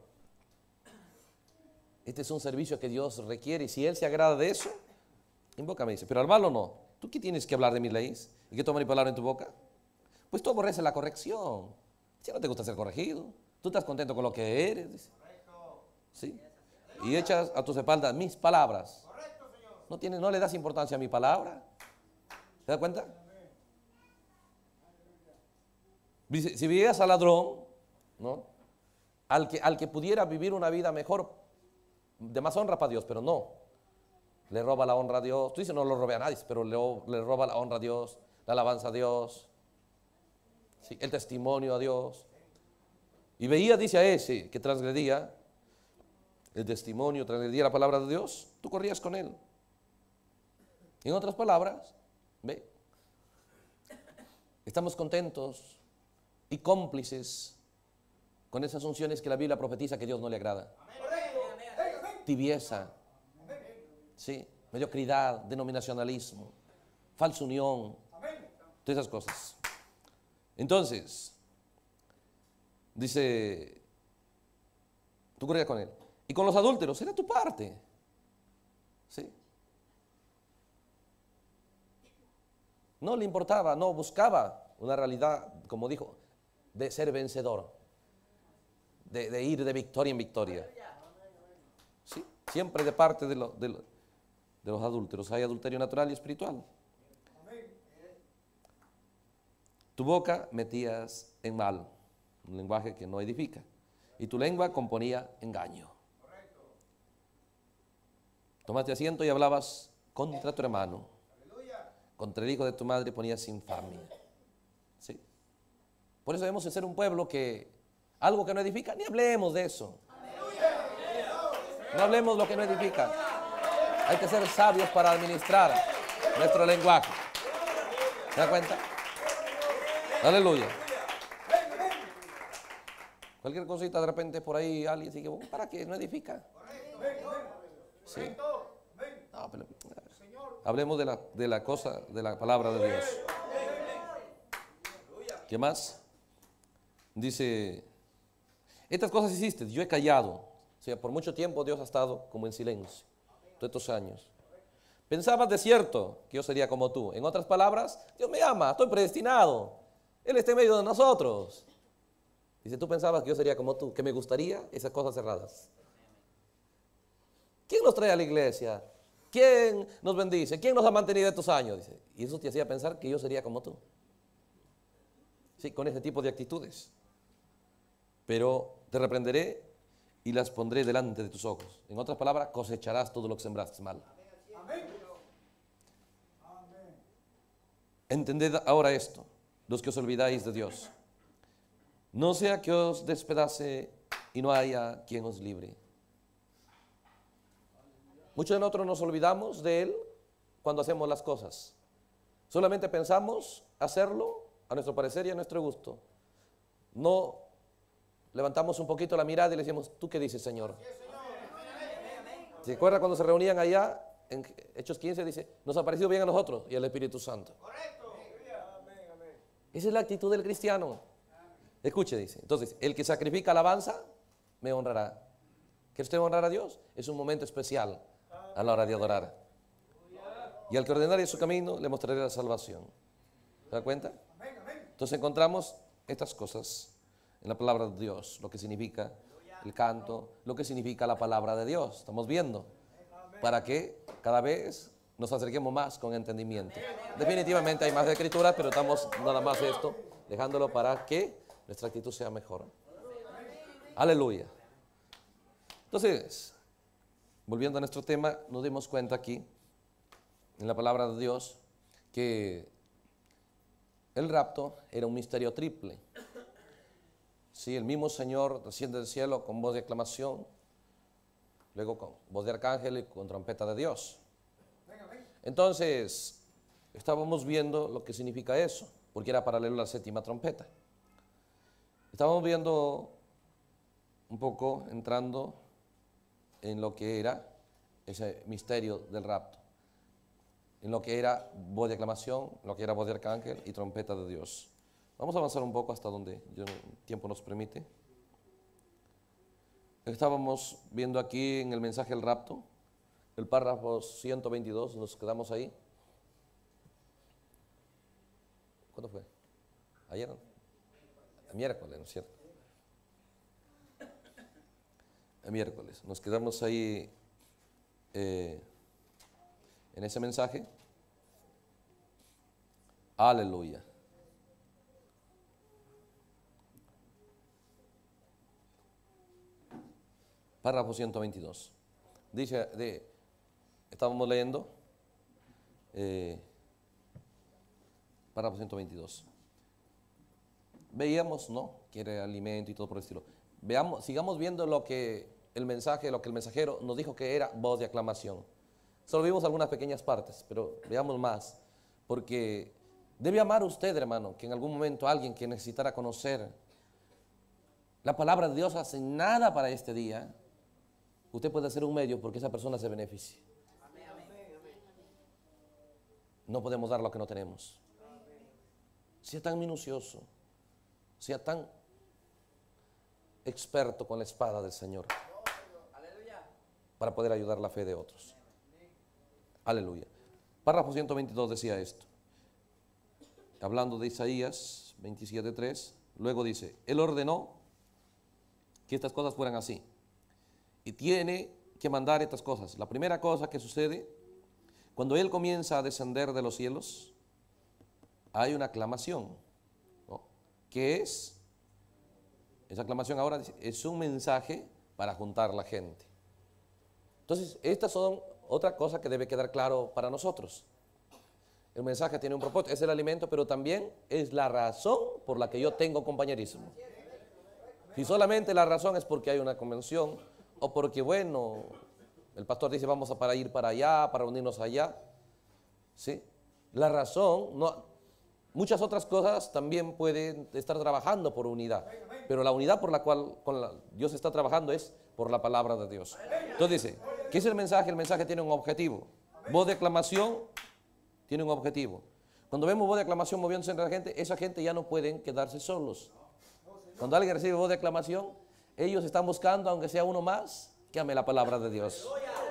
este es un servicio que Dios requiere y si Él se agrada de eso, invócame, dice, pero al malo no. ¿Tú qué tienes que hablar de mis leyes y que toma mi palabra en tu boca? Pues tú aborreces la corrección. Si no te gusta ser corregido, tú estás contento con lo que eres, dice. ¿Sí? Y echas a tus espaldas mis palabras. No, tienes, no le das importancia a mi palabra. ¿Te das cuenta? Dice, si vivieras al ladrón, ¿no? Al que, al que pudiera vivir una vida mejor, de más honra para Dios, pero no. Le roba la honra a Dios. Tú dices, no lo robé a nadie, pero le, le roba la honra a Dios, la alabanza a Dios, ¿sí? El testimonio a Dios. Y veía, dice a ese que transgredía el testimonio, transgredía la palabra de Dios, tú corrías con él. En otras palabras, ve, estamos contentos y cómplices con esas unciones que la Biblia profetiza que a Dios no le agrada. Tibieza, ¿sí? Mediocridad, denominacionalismo, falsa unión, todas esas cosas. Entonces, dice, tú corrías con él. Y con los adúlteros, era tu parte. ¿Sí? No le importaba, no buscaba una realidad, como dijo, de ser vencedor, de, de ir de victoria en victoria. ¿Sí? Siempre de parte de, lo, de, lo, de los adúlteros. Hay adulterio natural y espiritual. Tu boca metías en mal, un lenguaje que no edifica, y tu lengua componía engaño. Tomaste asiento y hablabas contra tu hermano, contra el hijo de tu madre ponías infamia. ¿Sí? Por eso debemos de ser un pueblo que algo que no edifica, ni hablemos de eso. No hablemos lo que no edifica. Hay que ser sabios para administrar nuestro lenguaje. ¿Se da cuenta? Aleluya. Cualquier cosita de repente por ahí alguien sigue, ¿para qué? No edifica. Sí. No, pero, hablemos de la, de la cosa, de la palabra de Dios. ¿Qué más? Dice, estas cosas hiciste, yo he callado. O sea, por mucho tiempo Dios ha estado como en silencio, todos estos años. Pensabas de cierto que yo sería como tú. En otras palabras, Dios me ama, estoy predestinado. Él está en medio de nosotros. Dice, tú pensabas que yo sería como tú, que me gustaría esas cosas cerradas. ¿Quién nos trae a la iglesia? ¿Quién nos bendice? ¿Quién nos ha mantenido estos años? Dice, y eso te hacía pensar que yo sería como tú. Sí, con ese tipo de actitudes. Pero te reprenderé y las pondré delante de tus ojos. En otras palabras, cosecharás todo lo que sembraste mal. Entended ahora esto, los que os olvidáis de Dios. No sea que os despedace y no haya quien os libre. Muchos de nosotros nos olvidamos de Él cuando hacemos las cosas. Solamente pensamos hacerlo a nuestro parecer y a nuestro gusto. No levantamos un poquito la mirada y le decimos, ¿tú qué dices, Señor? ¿Se acuerda cuando se reunían allá? En Hechos quince dice, nos ha parecido bien a nosotros y al Espíritu Santo. Esa es la actitud del cristiano. Escuche, dice. Entonces, el que sacrifica alabanza, me honrará. ¿Quiere usted honrar a Dios? Es un momento especial a la hora de adorar. Y al que ordenare su camino, le mostraré la salvación. ¿Se da cuenta? Entonces encontramos estas cosas en la palabra de Dios, lo que significa el canto, lo que significa la palabra de Dios. Estamos viendo para que cada vez nos acerquemos más con entendimiento. Definitivamente hay más de escritura, pero estamos nada más esto, dejándolo para que nuestra actitud sea mejor. Aleluya. Entonces, volviendo a nuestro tema, nos dimos cuenta aquí, en la palabra de Dios, que el rapto era un misterio triple. Sí, el mismo Señor desciende del cielo con voz de aclamación, luego con voz de arcángel y con trompeta de Dios. Entonces, estábamos viendo lo que significa eso, porque era paralelo a la séptima trompeta. Estábamos viendo un poco, entrando en lo que era ese misterio del rapto, en lo que era voz de aclamación, lo que era voz de arcángel y trompeta de Dios. Vamos a avanzar un poco hasta donde el tiempo nos permite. Estábamos viendo aquí en el mensaje del rapto, el párrafo ciento veintidós, nos quedamos ahí. ¿Cuándo fue? Ayer, el miércoles, ¿no es cierto? El miércoles. Nos quedamos ahí eh, en ese mensaje. Aleluya. Párrafo ciento veintidós. Dice, de, estábamos leyendo, eh, párrafo ciento veintidós. Veíamos, ¿no? Quiere alimento y todo por el estilo. Veamos, sigamos viendo lo que el mensaje, lo que el mensajero nos dijo que era voz de aclamación. Solo vimos algunas pequeñas partes, pero veamos más, porque debe amar usted, hermano, que en algún momento alguien que necesitara conocer la palabra de Dios hace nada para este día, usted puede hacer un medio porque esa persona se beneficie. No podemos dar lo que no tenemos. Sea tan minucioso, sea tan experto con la espada del Señor para poder ayudar la fe de otros. Aleluya. Párrafo ciento veintidós decía esto, hablando de Isaías veintisiete tres, luego dice, Él ordenó que estas cosas fueran así y tiene que mandar estas cosas. La primera cosa que sucede cuando Él comienza a descender de los cielos, hay una aclamación, ¿no? ¿Qué es? Esa aclamación ahora es un mensaje para juntar la gente. Entonces, estas son otra cosa que debe quedar claro para nosotros. El mensaje tiene un propósito, es el alimento, pero también es la razón por la que yo tengo compañerismo. Si solamente la razón es porque hay una convención o porque, bueno, el pastor dice vamos a para ir para allá, para unirnos allá, ¿sí? La razón, no, muchas otras cosas también pueden estar trabajando por unidad, pero la unidad por la cual con la, Dios está trabajando es por la palabra de Dios. Entonces dice, ¿qué es el mensaje? El mensaje tiene un objetivo. Voz de aclamación tiene un objetivo. Cuando vemos voz de aclamación moviéndose entre la gente, esa gente ya no pueden quedarse solos. Cuando alguien recibe voz de aclamación, ellos están buscando, aunque sea uno más, que ame la palabra de Dios.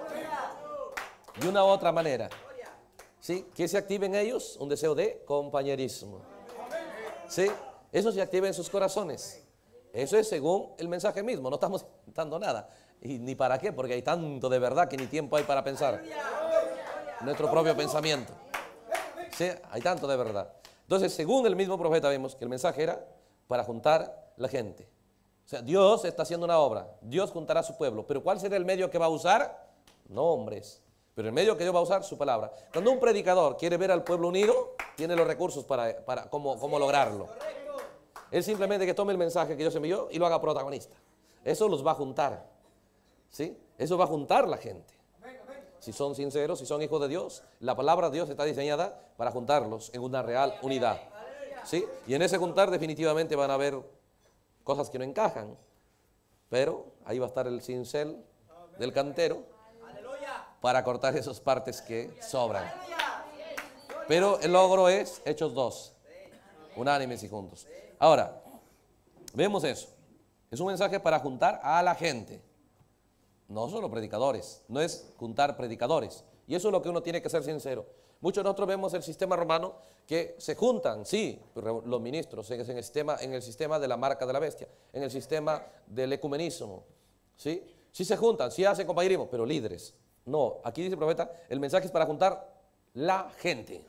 De una u otra manera. ¿Sí? Que se active en ellos un deseo de compañerismo. ¿Sí? Eso se activa en sus corazones. Eso es según el mensaje mismo. No estamos dando nada. Y ni para qué, porque hay tanto de verdad que ni tiempo hay para pensar. Nuestro propio pensamiento. ¿Sí? Hay tanto de verdad. Entonces, según el mismo profeta, vemos que el mensaje era para juntar la gente. O sea, Dios está haciendo una obra. Dios juntará a su pueblo. Pero ¿cuál será el medio que va a usar? No hombres. Pero el medio que Dios va a usar, su palabra. Cuando un predicador quiere ver al pueblo unido, tiene los recursos para, para cómo, cómo lograrlo. Él simplemente que tome el mensaje que Dios envió y lo haga protagonista. Eso los va a juntar. ¿Sí? Eso va a juntar la gente. Si son sinceros, si son hijos de Dios, la palabra de Dios está diseñada para juntarlos en una real unidad. ¿Sí? Y en ese juntar definitivamente van a haber cosas que no encajan, pero ahí va a estar el cincel del cantero para cortar esas partes que sobran. Pero el logro es Hechos dos, unánimes y juntos. Ahora, vemos eso. Es un mensaje para juntar a la gente. No solo predicadores, no es juntar predicadores. Y eso es lo que uno tiene que ser sincero. Muchos de nosotros vemos el sistema romano que se juntan, sí, los ministros en el sistema, en el sistema de la marca de la bestia, en el sistema del ecumenismo, ¿sí? Sí se juntan, sí hacen compañerismo, pero líderes. No, aquí dice el profeta, el mensaje es para juntar la gente.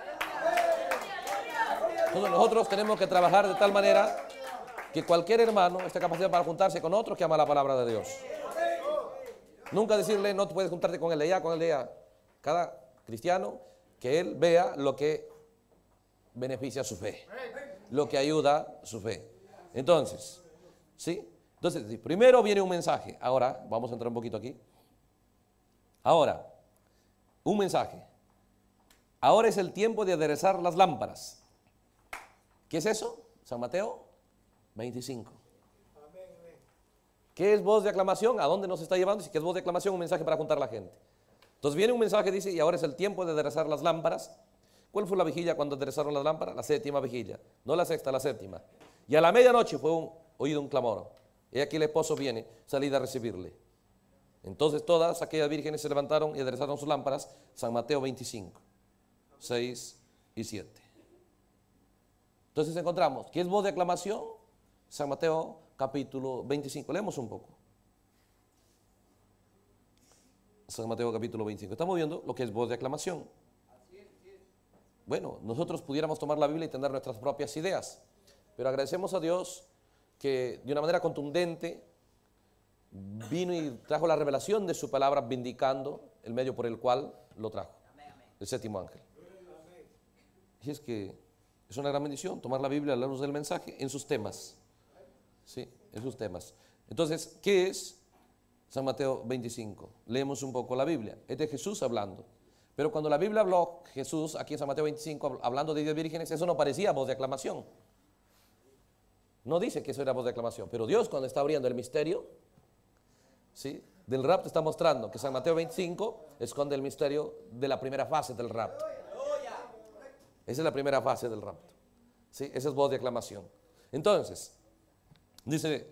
Entonces nosotros tenemos que trabajar de tal manera que cualquier hermano esté capacitado para juntarse con otro que ama la palabra de Dios. Nunca decirle, no te puedes juntarte con él de allá, con él de allá. Cada cristiano, que él vea lo que beneficia su fe, lo que ayuda su fe. Entonces, ¿sí? Entonces, sí, primero viene un mensaje. Ahora, vamos a entrar un poquito aquí. Ahora, un mensaje. Ahora es el tiempo de aderezar las lámparas. ¿Qué es eso? San Mateo veinticinco. ¿Qué es voz de aclamación? ¿A dónde nos está llevando? Si ¿qué es voz de aclamación? Un mensaje para juntar a la gente. Entonces viene un mensaje, dice, y ahora es el tiempo de aderezar las lámparas. ¿Cuál fue la vigilia cuando aderezaron las lámparas? La séptima vigilia, no la sexta, la séptima. Y a la medianoche fue un, oído un clamor. Y aquí el esposo viene, salida a recibirle. Entonces todas aquellas vírgenes se levantaron y aderezaron sus lámparas. San Mateo veinticinco, seis y siete. Entonces encontramos, ¿qué es voz de aclamación? San Mateo capítulo veinticinco, leemos un poco. San Mateo capítulo veinticinco, estamos viendo lo que es voz de aclamación. Bueno, nosotros pudiéramos tomar la Biblia y tener nuestras propias ideas, pero agradecemos a Dios que de una manera contundente vino y trajo la revelación de su palabra, vindicando el medio por el cual lo trajo, el séptimo ángel. Y es que es una gran bendición tomar la Biblia a la luz del mensaje en sus temas. Sí, en sus temas. Entonces, ¿qué es San Mateo veinticinco? Leemos un poco la Biblia. Es de Jesús hablando. Pero cuando la Biblia habló, Jesús, aquí en San Mateo veinticinco, hablando de diez vírgenes, eso no parecía voz de aclamación. No dice que eso era voz de aclamación. Pero Dios, cuando está abriendo el misterio, ¿sí?, del rapto, está mostrando que San Mateo veinticinco esconde el misterio de la primera fase del rapto. Esa es la primera fase del rapto. ¿Sí? Esa es voz de aclamación. Entonces, dice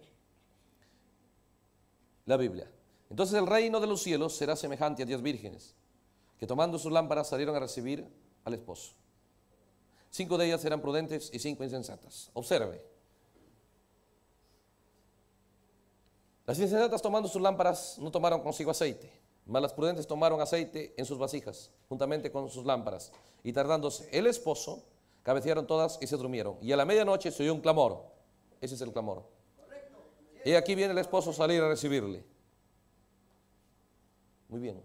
la Biblia, entonces el reino de los cielos será semejante a diez vírgenes, que tomando sus lámparas salieron a recibir al esposo. Cinco de ellas eran prudentes y cinco insensatas. Observe. Las insensatas, tomando sus lámparas, no tomaron consigo aceite, mas las prudentes tomaron aceite en sus vasijas, juntamente con sus lámparas. Y tardándose el esposo, cabecearon todas y se durmieron. Y a la medianoche se oyó un clamor. Ese es el clamor. Y aquí viene el esposo a salir a recibirle. Muy bien.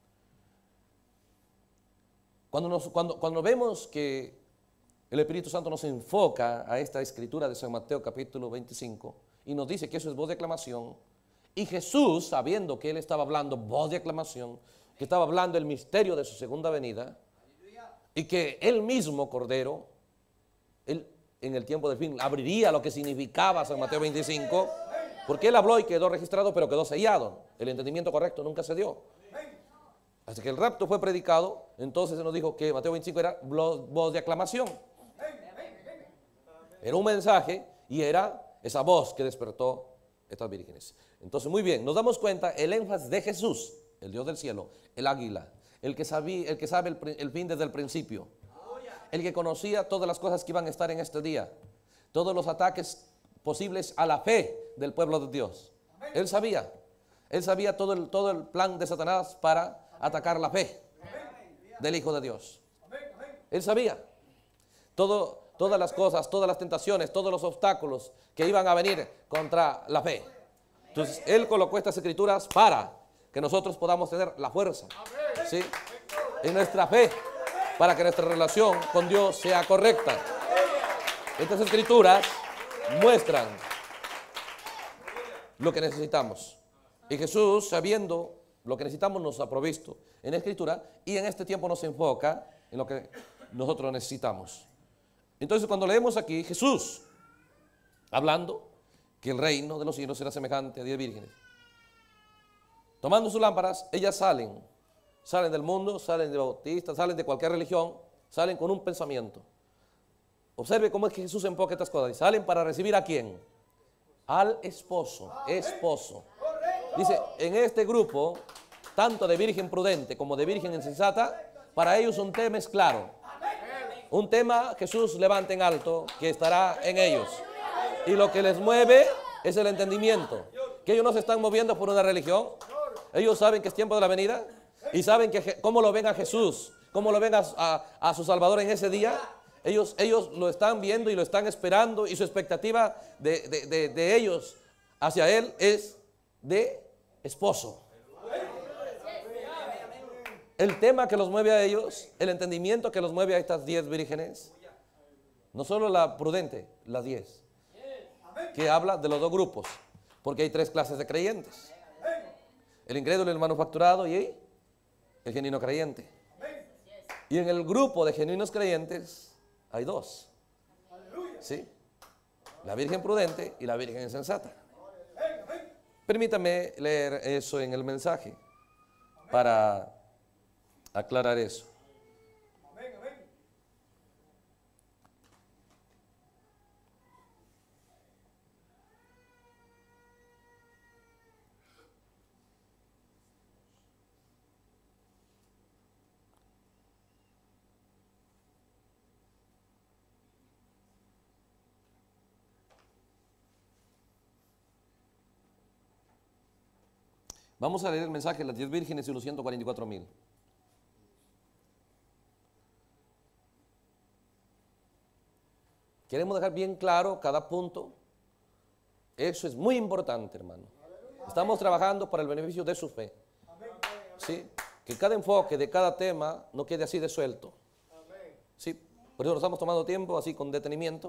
Cuando, nos, cuando, cuando vemos que el Espíritu Santo nos enfoca a esta escritura de San Mateo capítulo veinticinco y nos dice que eso es voz de aclamación, y Jesús, sabiendo que Él estaba hablando voz de aclamación, que estaba hablando el misterio de su segunda venida, y que Él mismo, Cordero, Él en el tiempo del fin abriría lo que significaba San Mateo veinticinco, porque Él habló y quedó registrado, pero quedó sellado. El entendimiento correcto nunca se dio. Hasta que el rapto fue predicado, entonces se nos dijo que Mateo veinticinco era voz de aclamación. Era un mensaje y era esa voz que despertó estas vírgenes. Entonces, muy bien, nos damos cuenta el énfasis de Jesús, el Dios del cielo, el águila, el que, sabía, el que sabe el, el fin desde el principio, el que conocía todas las cosas que iban a estar en este día, todos los ataques posibles a la fe del pueblo de Dios. Él sabía, él sabía todo el, todo el plan de Satanás para atacar la fe del Hijo de Dios. Él sabía todo, todas las cosas, todas las tentaciones, todos los obstáculos que iban a venir contra la fe. Entonces, Él colocó estas escrituras para que nosotros podamos tener la fuerza, ¿sí?, en nuestra fe, para que nuestra relación con Dios sea correcta. Estas escrituras muestran lo que necesitamos. Y Jesús, sabiendo lo que necesitamos nos ha provisto en la Escritura, y en este tiempo nos enfoca en lo que nosotros necesitamos. Entonces, cuando leemos aquí, Jesús hablando que el reino de los cielos será semejante a diez vírgenes, tomando sus lámparas, ellas salen, salen del mundo, salen de bautistas, salen de cualquier religión, salen con un pensamiento. Observe cómo es que Jesús enfoca estas cosas. Y salen para recibir ¿a quién? Al esposo, esposo. Dice, en este grupo, tanto de virgen prudente como de virgen insensata, para ellos un tema es claro. Un tema Jesús levanta en alto, que estará en ellos. Y lo que les mueve es el entendimiento. Que ellos no se están moviendo por una religión. Ellos saben que es tiempo de la venida. Y saben que cómo lo ven a Jesús, cómo lo ven a, a, a su Salvador en ese día. Ellos, ellos lo están viendo y lo están esperando, y su expectativa de, de, de, de ellos hacia Él es de esposo. El tema que los mueve a ellos, el entendimiento que los mueve a estas diez vírgenes, no solo la prudente, las diez, que habla de los dos grupos, porque hay tres clases de creyentes: el incrédulo, el manufacturado y el genuino creyente. Y en el grupo de genuinos creyentes hay dos, ¿sí? La virgen prudente y la virgen insensata. Permítame leer eso en el mensaje para aclarar eso. Vamos a leer el mensaje de las diez vírgenes y los ciento cuarenta y cuatro mil. Queremos dejar bien claro cada punto. Eso es muy importante, hermano. Estamos trabajando para el beneficio de su fe. ¿Sí? Que cada enfoque de cada tema no quede así de suelto. ¿Sí? Por eso nos estamos tomando tiempo así con detenimiento,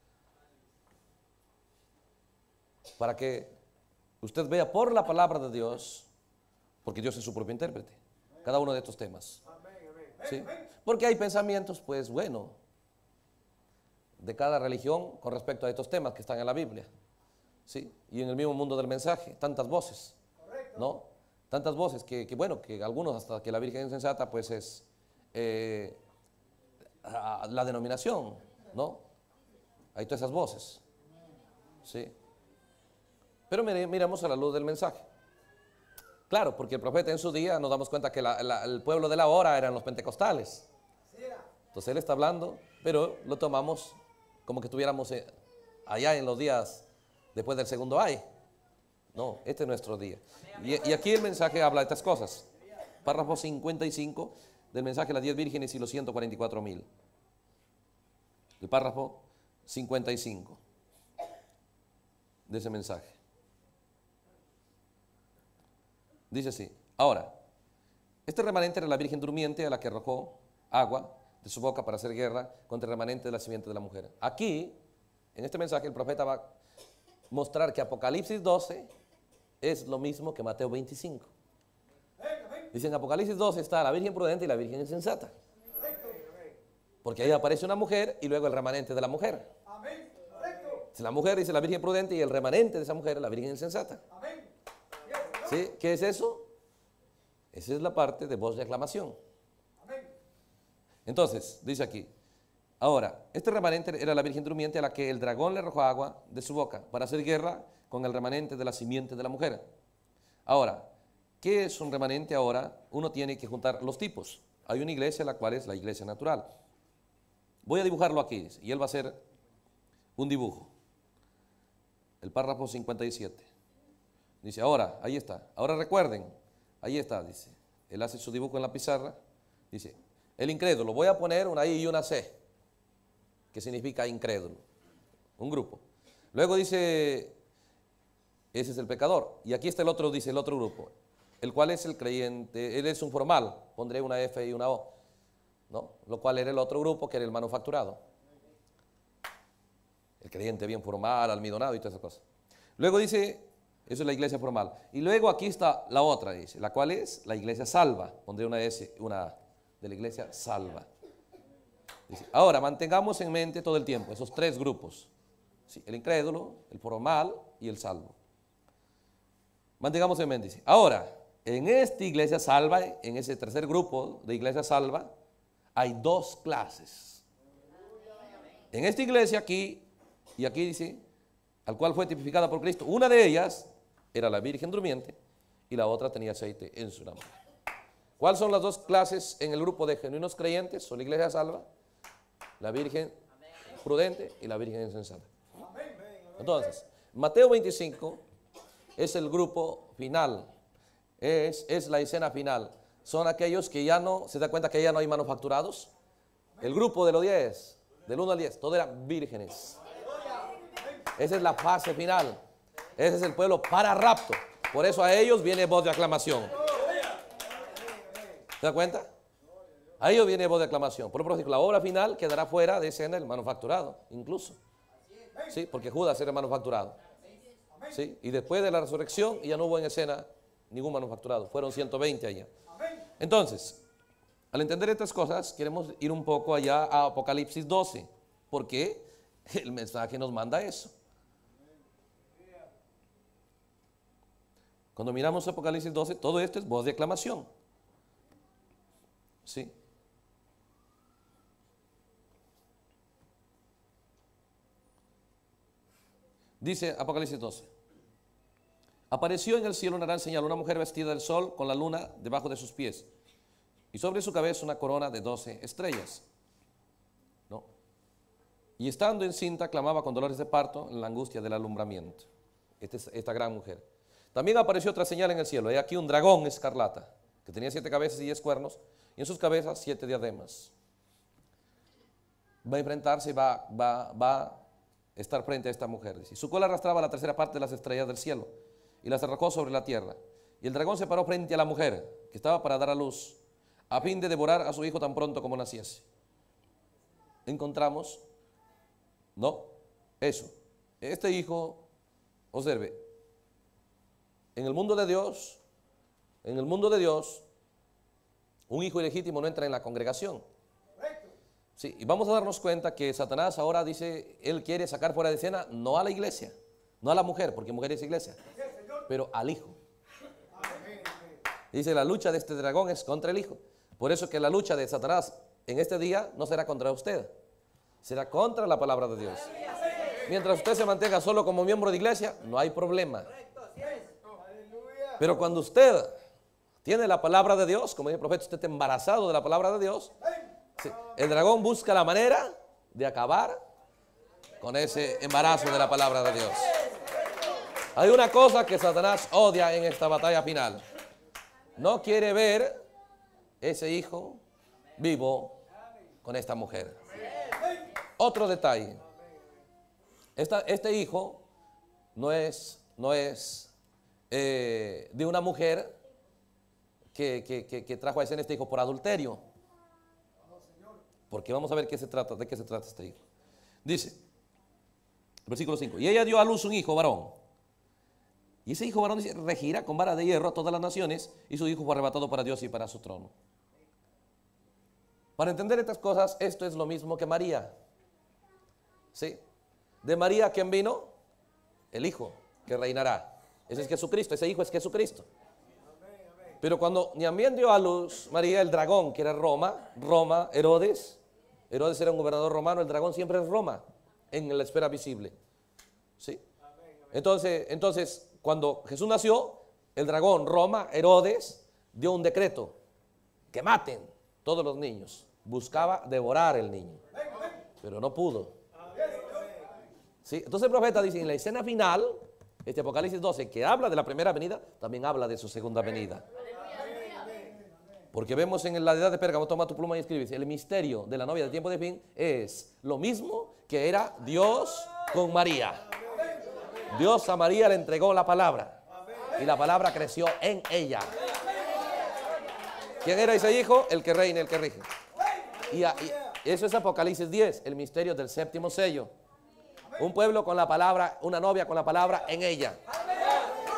para que usted vea por la palabra de Dios, porque Dios es su propio intérprete, cada uno de estos temas. ¿Sí? Porque hay pensamientos, pues bueno, de cada religión con respecto a estos temas que están en la Biblia. ¿Sí? Y en el mismo mundo del mensaje, tantas voces, ¿no? Tantas voces que, que bueno, que algunos hasta que la Virgen insensata pues es eh, la denominación, ¿no? Hay todas esas voces. ¿Sí? Pero miremos a la luz del mensaje. Claro, porque el profeta en su día nos damos cuenta que la, la, el pueblo de la hora eran los pentecostales. Entonces él está hablando, pero lo tomamos como que estuviéramos allá en los días después del segundo ay. No, este es nuestro día. Y, y aquí el mensaje habla de estas cosas. Párrafo cincuenta y cinco del mensaje de las diez vírgenes y los ciento cuarenta y cuatro mil. El párrafo cincuenta y cinco de ese mensaje. Dice así: ahora, este remanente era la virgen durmiente a la que arrojó agua de su boca para hacer guerra contra el remanente de la simiente de la mujer. Aquí, en este mensaje, el profeta va a mostrar que Apocalipsis doce es lo mismo que Mateo veinticinco. Dice, en Apocalipsis doce está la virgen prudente y la virgen insensata. Porque ahí aparece una mujer y luego el remanente de la mujer. La mujer dice la virgen prudente y el remanente de esa mujer es la virgen insensata. ¿Sí? ¿Qué es eso? Esa es la parte de voz de aclamación. Entonces, dice aquí: ahora, este remanente era la virgen durmiente a la que el dragón le arrojó agua de su boca para hacer guerra con el remanente de la simiente de la mujer. Ahora, ¿qué es un remanente? Ahora uno tiene que juntar los tipos. Hay una iglesia, la cual es la iglesia natural. Voy a dibujarlo aquí, y él va a hacer un dibujo. El párrafo cincuenta y siete. Dice, ahora, ahí está. Ahora recuerden, ahí está, dice. Él hace su dibujo en la pizarra. Dice, el incrédulo. Voy a poner una I y una C, que significa incrédulo. Un grupo. Luego dice, ese es el pecador. Y aquí está el otro, dice el otro grupo, el cual es el creyente. Él es un formal. Pondré una F y una O, ¿no? Lo cual era el otro grupo, que era el manufacturado. El creyente bien formal, almidonado y todas esas cosas. Luego dice Eso es la iglesia formal. Y luego aquí está la otra, dice, la cual es la iglesia salva. Pondré una S, una A, de la iglesia salva. Dice, ahora, mantengamos en mente todo el tiempo esos tres grupos. Sí, el incrédulo, el formal y el salvo. Mantengamos en mente, dice, ahora, en esta iglesia salva, en ese tercer grupo de iglesia salva, hay dos clases. En esta iglesia aquí, y aquí dice, al cual fue tipificada por Cristo, una de ellas era la virgen durmiente y la otra tenía aceite en su lámpara. ¿Cuáles son las dos clases en el grupo de genuinos creyentes o la iglesia salva? La virgen prudente y la virgen insensata. Entonces, Mateo veinticinco es el grupo final, es, es la escena final. Son aquellos que ya no, se da cuenta que ya no hay manufacturados. El grupo de los diez, del uno al diez, todos eran vírgenes. Esa es la fase final. Ese es el pueblo para rapto. Por eso a ellos viene voz de aclamación. ¿Se da cuenta? A ellos viene voz de aclamación. Por ejemplo, la obra final quedará fuera de escena el manufacturado, incluso. Sí, porque Judas era manufacturado. Sí, y después de la resurrección ya no hubo en escena ningún manufacturado. Fueron ciento veinte allá. Entonces, al entender estas cosas, queremos ir un poco allá a Apocalipsis doce. Porque el mensaje nos manda eso. Cuando miramos Apocalipsis doce, todo esto es voz de aclamación. ¿Sí? Dice Apocalipsis doce. Apareció en el cielo una gran señal, una mujer vestida del sol con la luna debajo de sus pies y sobre su cabeza una corona de doce estrellas. ¿No? Y estando encinta clamaba con dolores de parto en la angustia del alumbramiento. Esta, es, esta gran mujer. También apareció otra señal en el cielo. He aquí un dragón escarlata que tenía siete cabezas y diez cuernos y en sus cabezas siete diademas. Va a enfrentarse y va, va, va a estar frente a esta mujer. Dice, su cola arrastraba la tercera parte de las estrellas del cielo y las arrojó sobre la tierra. Y el dragón se paró frente a la mujer que estaba para dar a luz, a fin de devorar a su hijo tan pronto como naciese. Encontramos, ¿no? Eso. Este hijo, observe, en el mundo de Dios, en el mundo de Dios, un hijo ilegítimo no entra en la congregación. Sí, y vamos a darnos cuenta que Satanás ahora dice, él quiere sacar fuera de escena, no a la iglesia, no a la mujer, porque mujer es iglesia, pero al hijo. Dice, la lucha de este dragón es contra el hijo. Por eso que la lucha de Satanás en este día no será contra usted, será contra la palabra de Dios. Mientras usted se mantenga solo como miembro de iglesia, no hay problema. Pero cuando usted tiene la palabra de Dios, como dice el profeta, usted está embarazado de la palabra de Dios, sí, el dragón busca la manera de acabar con ese embarazo de la palabra de Dios. Hay una cosa que Satanás odia en esta batalla final. No quiere ver ese hijo vivo con esta mujer. Otro detalle. Esta, este hijo no es, no es eh, de una mujer que, que, que, que trajo a escena este hijo por adulterio. Porque vamos a ver qué se trata, de qué se trata este hijo. Dice, versículo cinco, y ella dio a luz un hijo varón. Y ese hijo varón dice, regirá con vara de hierro a todas las naciones, y su hijo fue arrebatado para Dios y para su trono. Para entender estas cosas, esto es lo mismo que María. ¿Sí? De María, ¿quién vino? El hijo que reinará. Ese es Jesucristo, ese hijo es Jesucristo. Pero cuando también dio a luz María, el dragón, que era Roma, Roma, Herodes, Herodes era un gobernador romano, el dragón siempre es Roma, en la esfera visible. ¿Sí? Entonces, entonces, cuando Jesús nació, el dragón, Roma, Herodes, dio un decreto, que maten todos los niños. Buscaba devorar el niño, pero no pudo. ¿Sí? Entonces el profeta dice, en la escena final, este Apocalipsis doce, que habla de la primera venida, también habla de su segunda venida. Porque vemos en la edad de Pérgamo, toma tu pluma y escribe, el misterio de la novia del tiempo de fin es lo mismo que era Dios con María. Dios a María le entregó la palabra y la palabra creció en ella. ¿Quién era ese hijo? El que reina, el que rige. Y, y eso es Apocalipsis diez, el misterio del séptimo sello. Un pueblo con la palabra, una novia con la palabra en ella.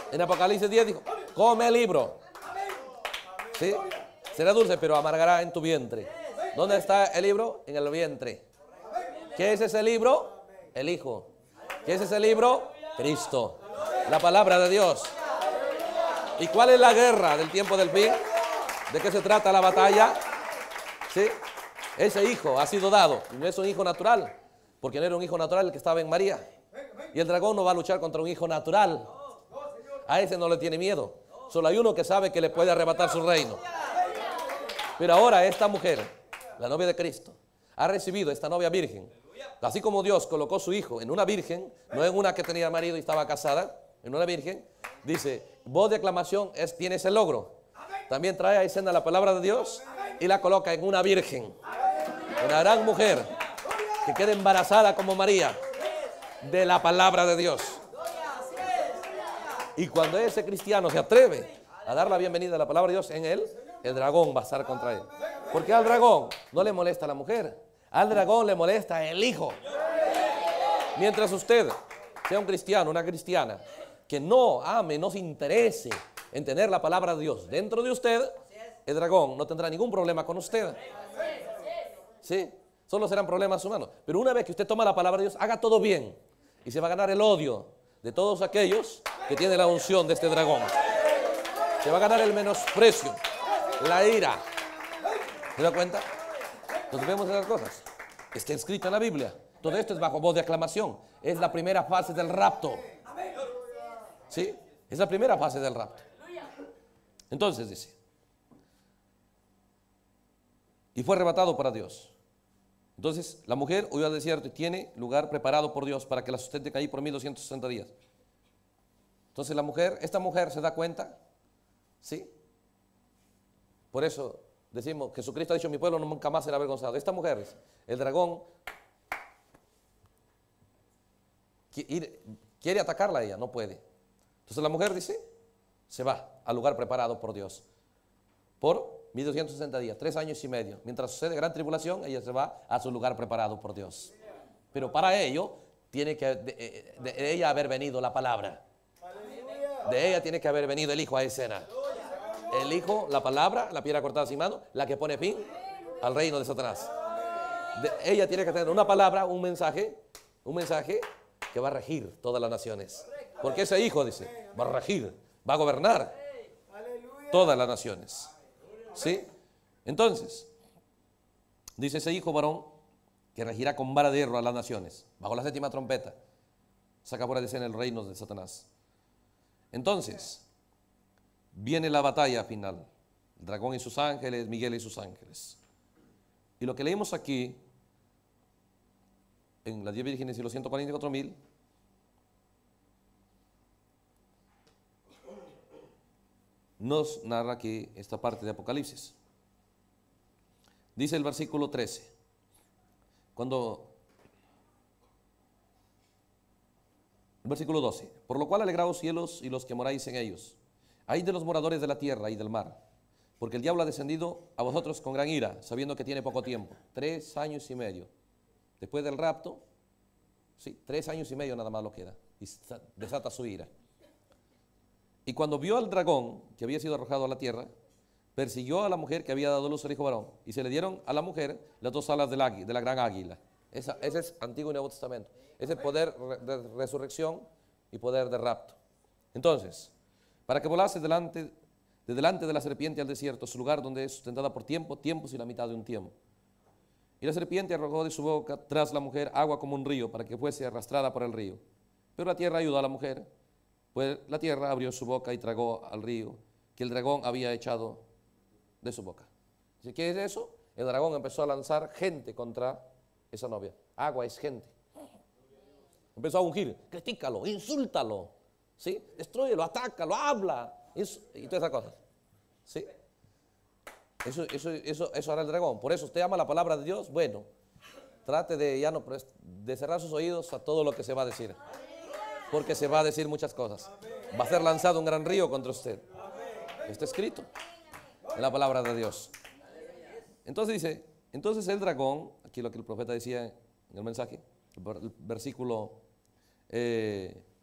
En Apocalipsis diez dijo, come el libro. ¿Sí? Será dulce, pero amargará en tu vientre. ¿Dónde está el libro? En el vientre. ¿Qué es ese libro? El Hijo. ¿Qué es ese libro? Cristo. La palabra de Dios. ¿Y cuál es la guerra del tiempo del fin? ¿De qué se trata la batalla? ¿Sí? Ese hijo ha sido dado. No es un hijo natural, porque no era un hijo natural el que estaba en María. Y el dragón no va a luchar contra un hijo natural. A ese no le tiene miedo. Solo hay uno que sabe que le puede arrebatar su reino. Pero ahora esta mujer, la novia de Cristo, ha recibido esta novia virgen. Así como Dios colocó su hijo en una virgen, no en una que tenía marido y estaba casada, en una virgen, dice, voz de aclamación es, tiene ese logro. También trae a escena la palabra de Dios y la coloca en una virgen, una gran mujer que quede embarazada como María de la palabra de Dios. Y cuando ese cristiano se atreve a dar la bienvenida a la palabra de Dios en él, el dragón va a estar contra él. Porque al dragón no le molesta la mujer, al dragón le molesta el hijo. Mientras usted sea un cristiano, una cristiana, que no ame, no se interese en tener la palabra de Dios dentro de usted, el dragón no tendrá ningún problema con usted. Sí, solo serán problemas humanos. Pero una vez que usted toma la palabra de Dios, haga todo bien y se va a ganar el odio de todos aquellos que tienen la unción de este dragón. Se va a ganar el menosprecio, la ira. ¿Se da cuenta? Entonces vemos esas cosas. Está escrito en la Biblia. Todo esto es bajo voz de aclamación. Es la primera fase del rapto. ¿Sí? Es la primera fase del rapto. Entonces dice, y fue arrebatado para Dios. Entonces la mujer huyó al desierto y tiene lugar preparado por Dios para que la sustente allí por mil doscientos sesenta días. Entonces la mujer, esta mujer se da cuenta, ¿sí? Por eso decimos, Jesucristo ha dicho, mi pueblo nunca más será avergonzado. Esta mujer, el dragón, quiere atacarla a ella, no puede. Entonces la mujer dice, se va al lugar preparado por Dios. Por mil doscientos sesenta días, tres años y medio. Mientras sucede gran tribulación, ella se va a su lugar preparado por Dios. Pero para ello, tiene que de, de ella haber venido la palabra. De ella tiene que haber venido el Hijo a escena. El Hijo, la palabra, la piedra cortada sin mano, la que pone fin al reino de Satanás. De, ella tiene que tener una palabra, un mensaje, un mensaje que va a regir todas las naciones. Porque ese Hijo, dice, va a regir, va a gobernar todas las naciones. ¿Sí? Entonces, dice ese Hijo varón que regirá con vara de hierro a las naciones, bajo la séptima trompeta, saca fuera de escena el reino de Satanás. Entonces, viene la batalla final, el dragón y sus ángeles, Miguel y sus ángeles. Y lo que leímos aquí, en las diez vírgenes y los ciento cuarenta y cuatro mil, nos narra aquí esta parte de Apocalipsis. Dice el versículo trece, cuando, el versículo doce, por lo cual alegraos cielos y los que moráis en ellos. Ay de los moradores de la tierra y del mar, porque el diablo ha descendido a vosotros con gran ira, sabiendo que tiene poco tiempo, tres años y medio. Después del rapto, sí, tres años y medio nada más lo queda, y desata su ira. Y cuando vio al dragón que había sido arrojado a la tierra, persiguió a la mujer que había dado luz al hijo varón, y se le dieron a la mujer las dos alas del águila, de la gran águila. Esa, ese es Antiguo y Nuevo Testamento. Ese es poder de resurrección y poder de rapto. Entonces, para que volase delante, de delante de la serpiente al desierto, su lugar donde es sustentada por tiempo, tiempos y la mitad de un tiempo. Y la serpiente arrojó de su boca tras la mujer agua como un río, para que fuese arrastrada por el río. Pero la tierra ayudó a la mujer, pues la tierra abrió su boca y tragó al río que el dragón había echado de su boca. ¿Qué es eso? El dragón empezó a lanzar gente contra esa novia. Agua es gente. Empezó a ungir, critícalo, insúltalo, ¿sí? Destrúyelo, atácalo, habla, y todas esas cosas. ¿Sí? Eso, eso, eso, eso hará el dragón. Por eso usted ama la palabra de Dios. Bueno, trate de, ya no, de cerrar sus oídos a todo lo que se va a decir. Porque se va a decir muchas cosas. Va a ser lanzado un gran río contra usted. Está escrito en la palabra de Dios. Entonces dice, entonces el dragón, aquí lo que el profeta decía en el mensaje, el versículo eh,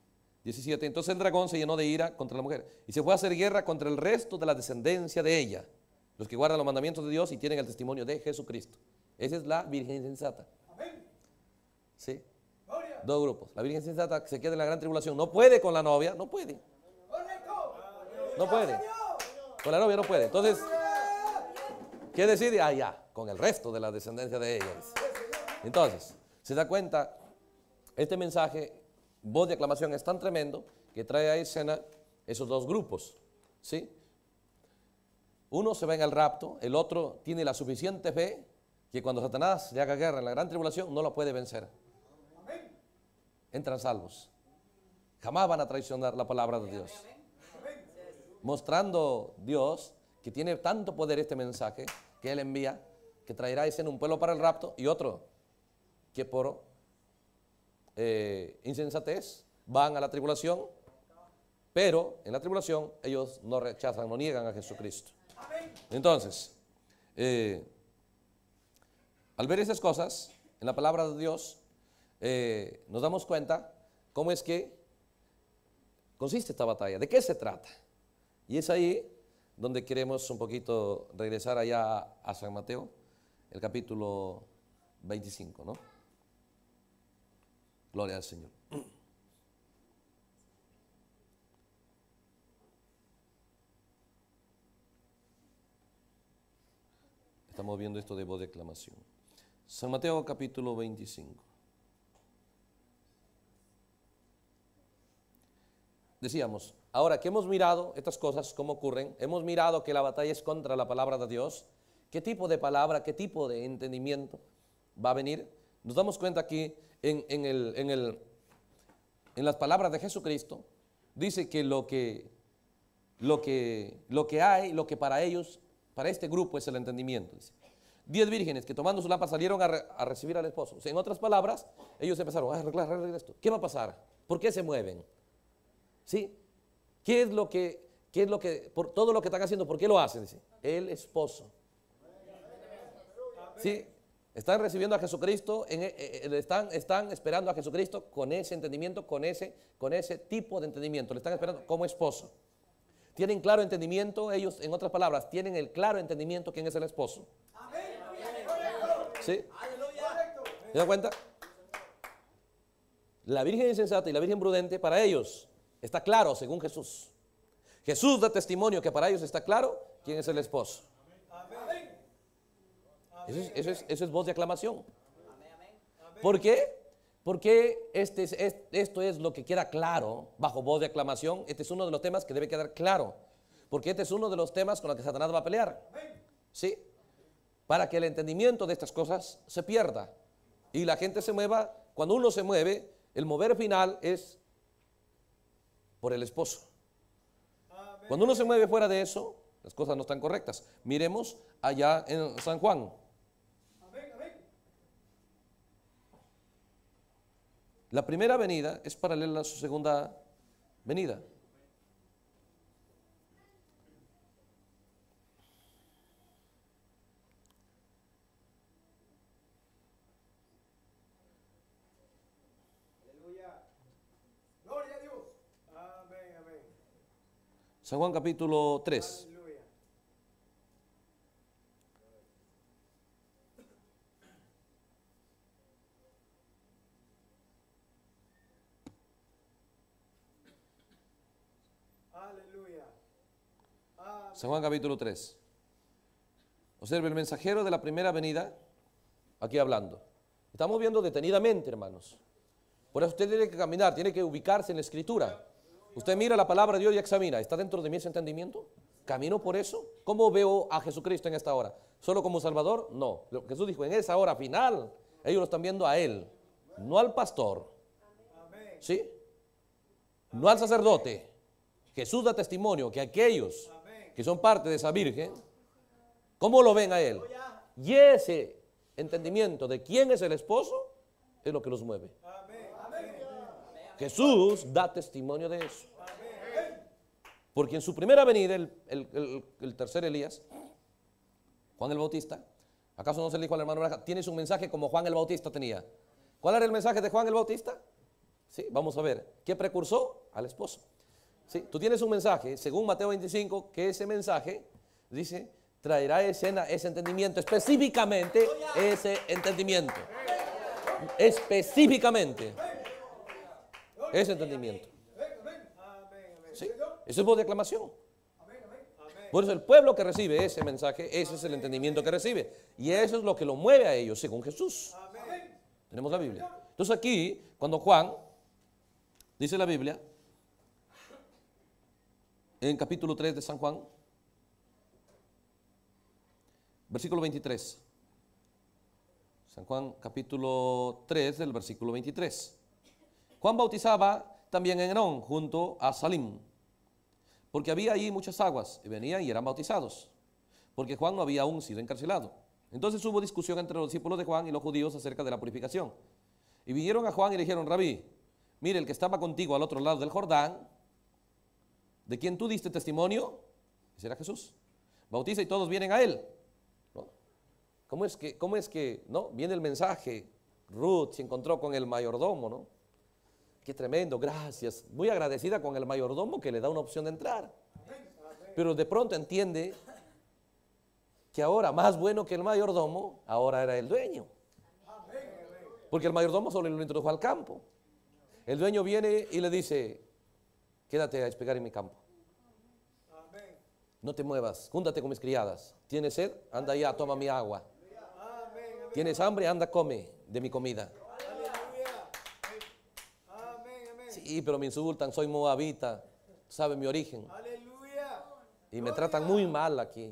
diecisiete. Entonces el dragón se llenó de ira contra la mujer y se fue a hacer guerra contra el resto de la descendencia de ella, los que guardan los mandamientos de Dios y tienen el testimonio de Jesucristo. Esa es la virgen insensata. ¿Sí? Dos grupos. La virgen insensata que se queda en la gran tribulación no puede con la novia, no puede. No puede. Con la novia no puede. Entonces, ¿qué decide? Ah, ya, con el resto de la descendencia de ella. Entonces, se da cuenta, este mensaje, voz de aclamación, es tan tremendo que trae a escena esos dos grupos. ¿Sí? Uno se va en el rapto, el otro tiene la suficiente fe que cuando Satanás le haga guerra en la gran tribulación no lo puede vencer. Entran salvos. Jamás van a traicionar la palabra de Dios. Mostrando Dios que tiene tanto poder este mensaje que Él envía, que traerá ese en un pueblo para el rapto, y otro que por eh, insensatez van a la tribulación, pero en la tribulación ellos no rechazan, no niegan a Jesucristo. Entonces, eh, al ver esas cosas en la palabra de Dios, eh, nos damos cuenta cómo es que consiste esta batalla, de qué se trata. Y es ahí donde queremos un poquito regresar allá a San Mateo, el capítulo veinticinco, ¿no? Gloria al Señor. Estamos viendo esto de voz de aclamación. San Mateo capítulo veinticinco. Decíamos, ahora que hemos mirado estas cosas, cómo ocurren, hemos mirado que la batalla es contra la palabra de Dios, qué tipo de palabra, qué tipo de entendimiento va a venir. Nos damos cuenta aquí en, en, el, en, el, en las palabras de Jesucristo, dice que lo que, lo que lo que hay, lo que para ellos, para este grupo es el entendimiento. Dice. Diez vírgenes que tomando su lámpara salieron a, re, a recibir al esposo. O sea, en otras palabras, ellos empezaron a arreglar, arreglar esto. ¿Qué va a pasar? ¿Por qué se mueven? ¿Sí? ¿Qué es lo que, qué es lo que, por todo lo que están haciendo, por qué lo hacen? Dice, el esposo. ¿Sí? Están recibiendo a Jesucristo, en, en, están, están esperando a Jesucristo con ese entendimiento, con ese, con ese tipo de entendimiento. Le están esperando como esposo. Tienen claro entendimiento, ellos, en otras palabras, tienen el claro entendimiento quién es el esposo. ¿Sí? ¿Se dan cuenta? La virgen insensata y la virgen prudente, para ellos está claro según Jesús. Jesús da testimonio que para ellos está claro quién es el esposo. Eso es, eso es, eso es voz de aclamación. ¿Por qué? Porque este es, es, esto es lo que queda claro bajo voz de aclamación. Este es uno de los temas que debe quedar claro. Porque este es uno de los temas con los que Satanás va a pelear. ¿Sí? Para que el entendimiento de estas cosas se pierda. Y la gente se mueva. Cuando uno se mueve, el mover final es por el esposo. Cuando uno se mueve fuera de eso, las cosas no están correctas. Miremos allá en San Juan. La primera venida es paralela a su segunda venida. Aleluya. Gloria a Dios. Amén, amén. San Juan capítulo tres. Aleluya. Aleluya. Amén. San Juan capítulo tres. Observe el mensajero de la primera venida, aquí hablando. Estamos viendo detenidamente, hermanos. Por eso usted tiene que caminar, tiene que ubicarse en la Escritura. Usted mira la palabra de Dios y examina. ¿Está dentro de mí ese entendimiento? ¿Camino por eso? ¿Cómo veo a Jesucristo en esta hora? ¿Solo como Salvador? No. Jesús dijo, en esa hora final, ellos lo están viendo a Él, no al pastor. ¿Sí? No al sacerdote. Jesús da testimonio que aquellos que son parte de esa virgen, ¿cómo lo ven a Él? Y ese entendimiento de quién es el esposo es lo que los mueve. Jesús da testimonio de eso. Porque en su primera venida, el, el, el, el tercer Elías, Juan el Bautista, ¿acaso no se le dijo al hermano Branham, tienes un mensaje como Juan el Bautista tenía? ¿Cuál era el mensaje de Juan el Bautista? ¿Sí? Vamos a ver, ¿qué precursó? Al esposo. ¿Sí? Tú tienes un mensaje, según Mateo veinticinco, que ese mensaje, dice, traerá escena ese entendimiento, específicamente ese entendimiento. Específicamente ese entendimiento. ¿Sí? Eso es voz de aclamación. Por eso el pueblo que recibe ese mensaje, ese es el entendimiento que recibe. Y eso es lo que lo mueve a ellos, según Jesús. Tenemos la Biblia. Entonces aquí, cuando Juan, dice la Biblia, en capítulo tres de San Juan, versículo veintitrés. San Juan capítulo tres del versículo veintitrés. Juan bautizaba también en Enón, junto a Salim, porque había allí muchas aguas, y venían y eran bautizados, porque Juan no había aún sido encarcelado. Entonces hubo discusión entre los discípulos de Juan y los judíos acerca de la purificación. Y vinieron a Juan y le dijeron, Rabí, mire, el que estaba contigo al otro lado del Jordán, de quien tú diste testimonio, ese era Jesús, bautiza y todos vienen a él. ¿No? ¿Cómo es que, cómo es que no? Viene el mensaje, Ruth se encontró con el mayordomo, ¿no? Qué tremendo, gracias. Muy agradecida con el mayordomo que le da una opción de entrar. Pero de pronto entiende que ahora, más bueno que el mayordomo, ahora era el dueño. Porque el mayordomo solo lo introdujo al campo. El dueño viene y le dice, quédate a esperar en mi campo. No te muevas, júntate con mis criadas. ¿Tienes sed? Anda allá, toma mi agua. ¿Tienes hambre? Anda, come de mi comida. Sí, pero me insultan, soy moabita, saben mi origen. Y me tratan muy mal aquí.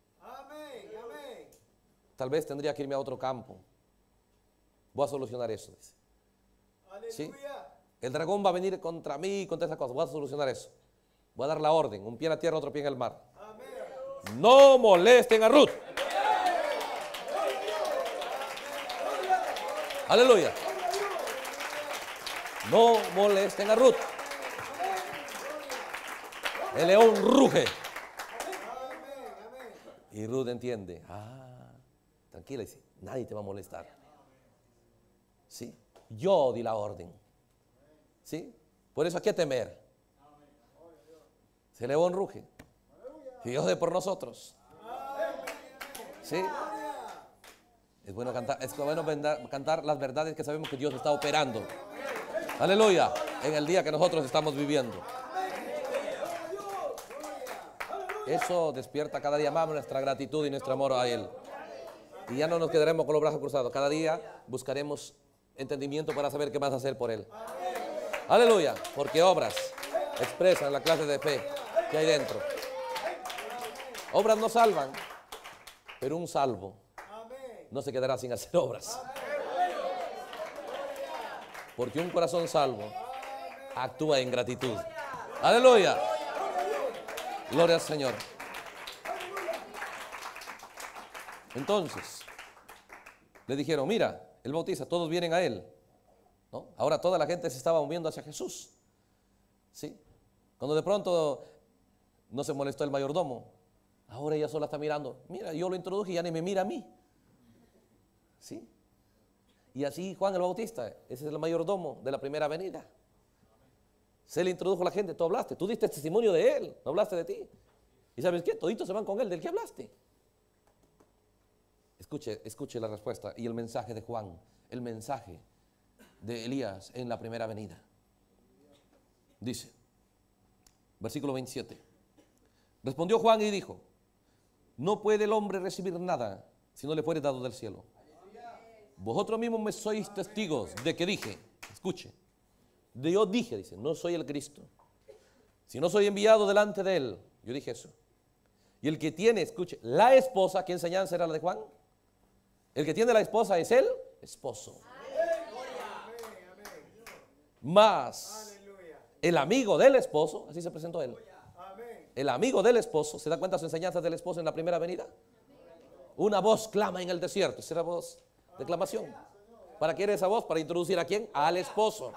Tal vez tendría que irme a otro campo. Voy a solucionar eso, dice. ¿Sí? El dragón va a venir contra mí, contra esas cosas. Voy a solucionar eso. Voy a dar la orden, un pie en la tierra, otro pie en el mar. No molesten a Ruth. Aleluya. No molesten a Ruth. El león ruge. Y Ruth entiende. Ah, tranquila, dice, nadie te va a molestar. ¿Sí? Yo di la orden. ¿Sí? Por eso, ¿a qué temer? Si el león ruge. Y Dios de por nosotros. ¿Sí? Es bueno cantar, es bueno cantar las verdades que sabemos que Dios está operando. Aleluya, en el día que nosotros estamos viviendo. Eso despierta cada día más nuestra gratitud y nuestro amor a Él. Y ya no nos quedaremos con los brazos cruzados. Cada día buscaremos entendimiento para saber qué vas a hacer por Él. Aleluya, porque obras expresan la clase de fe que hay dentro. Obras no salvan, pero un salvo no se quedará sin hacer obras. Porque un corazón salvo actúa en gratitud. Aleluya. Gloria al Señor. Entonces, le dijeron, mira, Él bautiza, todos vienen a Él. ¿No? Ahora toda la gente se estaba moviendo hacia Jesús. ¿Sí? Cuando de pronto no se molestó el mayordomo, ahora ella sola está mirando. Mira, yo lo introduje y ya ni me mira a mí. ¿Sí? Y así Juan el Bautista, ese es el mayordomo de la primera venida. Se le introdujo a la gente, tú hablaste, tú diste testimonio de él, no hablaste de ti. ¿Y sabes qué? Toditos se van con él, ¿del que hablaste? Escuche, escuche la respuesta y el mensaje de Juan, el mensaje de Elías en la primera venida. Dice, versículo veintisiete. Respondió Juan y dijo, no puede el hombre recibir nada si no le fuere dado del cielo. Vosotros mismos me sois testigos de que dije, escuche, de yo dije, dice, no soy el Cristo, si no soy enviado delante de él. Yo dije eso. Y el que tiene, escuche, la esposa, ¿qué enseñanza era la de Juan? El que tiene la esposa es el esposo. Más el amigo del esposo, así se presentó él. El amigo del esposo, ¿se da cuenta de su enseñanza del esposo en la primera venida? Una voz clama en el desierto, esa era voz. Declamación. ¿Para qué era esa voz? Para introducir a quién? Al esposo.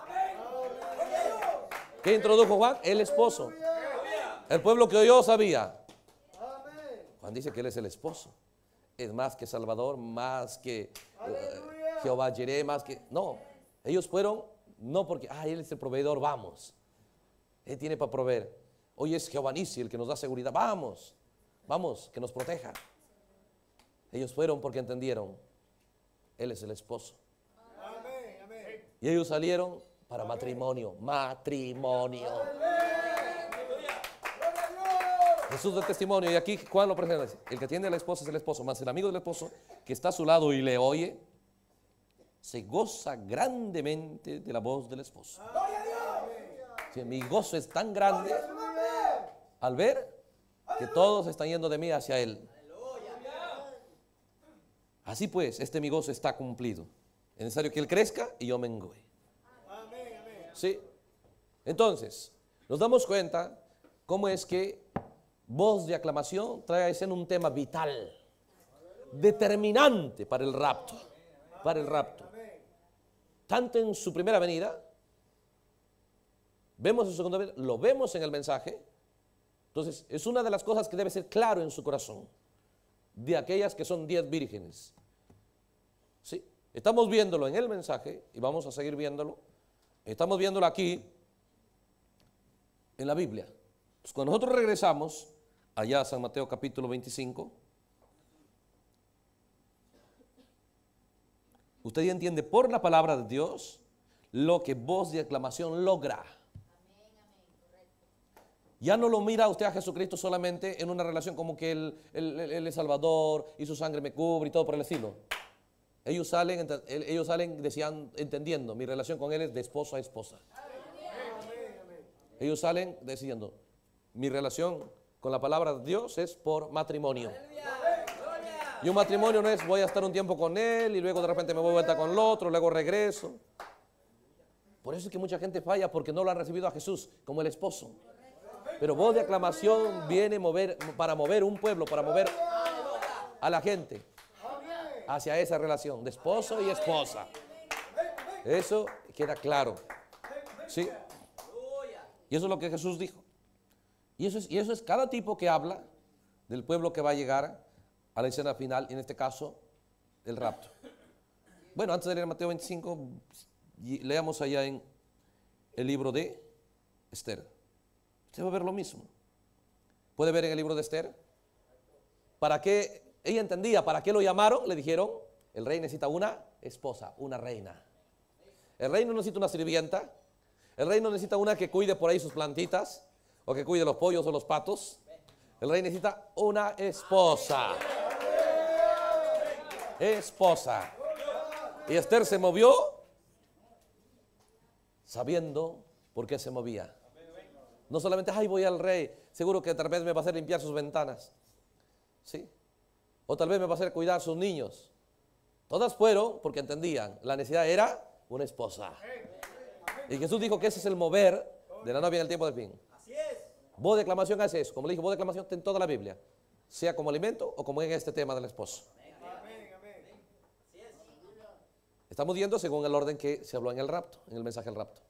¿Qué introdujo Juan? El esposo. El pueblo que oyó sabía. Juan dice que él es el esposo. Es más que Salvador, más que uh, Jehová Jireh, más que... No, ellos fueron No porque, ah, Él es el proveedor, vamos. Él tiene para proveer. Hoy es Jehová Nissi el que nos da seguridad. Vamos, vamos, que nos proteja. Ellos fueron porque entendieron, Él es el esposo. Amén, amén. Y ellos salieron para matrimonio, matrimonio. Jesús da testimonio y aquí Juan lo presenta. El que tiene a la esposa es el esposo, más el amigo del esposo que está a su lado y le oye, se goza grandemente de la voz del esposo. Sí, mi gozo es tan grande al ver que todos están yendo de mí hacia Él. Así pues, este mi gozo está cumplido. Es necesario que Él crezca y yo mengüe. Sí. Entonces, nos damos cuenta cómo es que voz de aclamación trae a escena un tema vital, determinante para el rapto, para el rapto. Tanto en su primera venida, vemos en su segunda venida, lo vemos en el mensaje. Entonces, es una de las cosas que debe ser claro en su corazón, de aquellas que son diez vírgenes. ¿Sí? Estamos viéndolo en el mensaje y vamos a seguir viéndolo. Estamos viéndolo aquí en la Biblia. Pues cuando nosotros regresamos allá a San Mateo capítulo veinticinco, usted ya entiende por la palabra de Dios lo que voz de aclamación logra. Ya no lo mira usted a Jesucristo solamente en una relación como que Él, él, él es Salvador y su sangre me cubre y todo por el estilo. Ellos salen, ellos salen deseando, entendiendo, mi relación con Él es de esposo a esposa. Ellos salen diciendo, mi relación con la palabra de Dios es por matrimonio. Y un matrimonio no es voy a estar un tiempo con Él y luego de repente me voy a vuelta con el otro, luego regreso. Por eso es que mucha gente falla porque no lo han recibido a Jesús como el esposo. Pero voz de aclamación viene mover, para mover un pueblo, para mover a la gente hacia esa relación de esposo y esposa. Eso queda claro. ¿Sí? Y eso es lo que Jesús dijo. Y eso es, y eso es cada tipo que habla del pueblo que va a llegar a la escena final, en este caso, el rapto. Bueno, antes de leer Mateo veinticinco, leamos allá en el libro de Esther. Usted va a ver lo mismo. ¿Puede ver en el libro de Esther? ¿Para qué? Ella entendía, ¿para qué lo llamaron? Le dijeron, el rey necesita una esposa, una reina. El rey no necesita una sirvienta. El rey no necesita una que cuide por ahí sus plantitas o que cuide los pollos o los patos. El rey necesita una esposa. Esposa. Y Esther se movió sabiendo por qué se movía. No solamente, ay, voy al rey, seguro que tal vez me va a hacer limpiar sus ventanas. ¿Sí? O tal vez me va a hacer cuidar sus niños. Todas fueron porque entendían, la necesidad era una esposa. Y Jesús dijo que ese es el mover de la novia en el tiempo del fin. Así es. Voz de aclamación hace eso. Como le dije, voz de aclamación está en toda la Biblia. Sea como alimento o como en este tema del esposo. Amén, amén. Estamos viendo según el orden que se habló en el rapto, en el mensaje del rapto.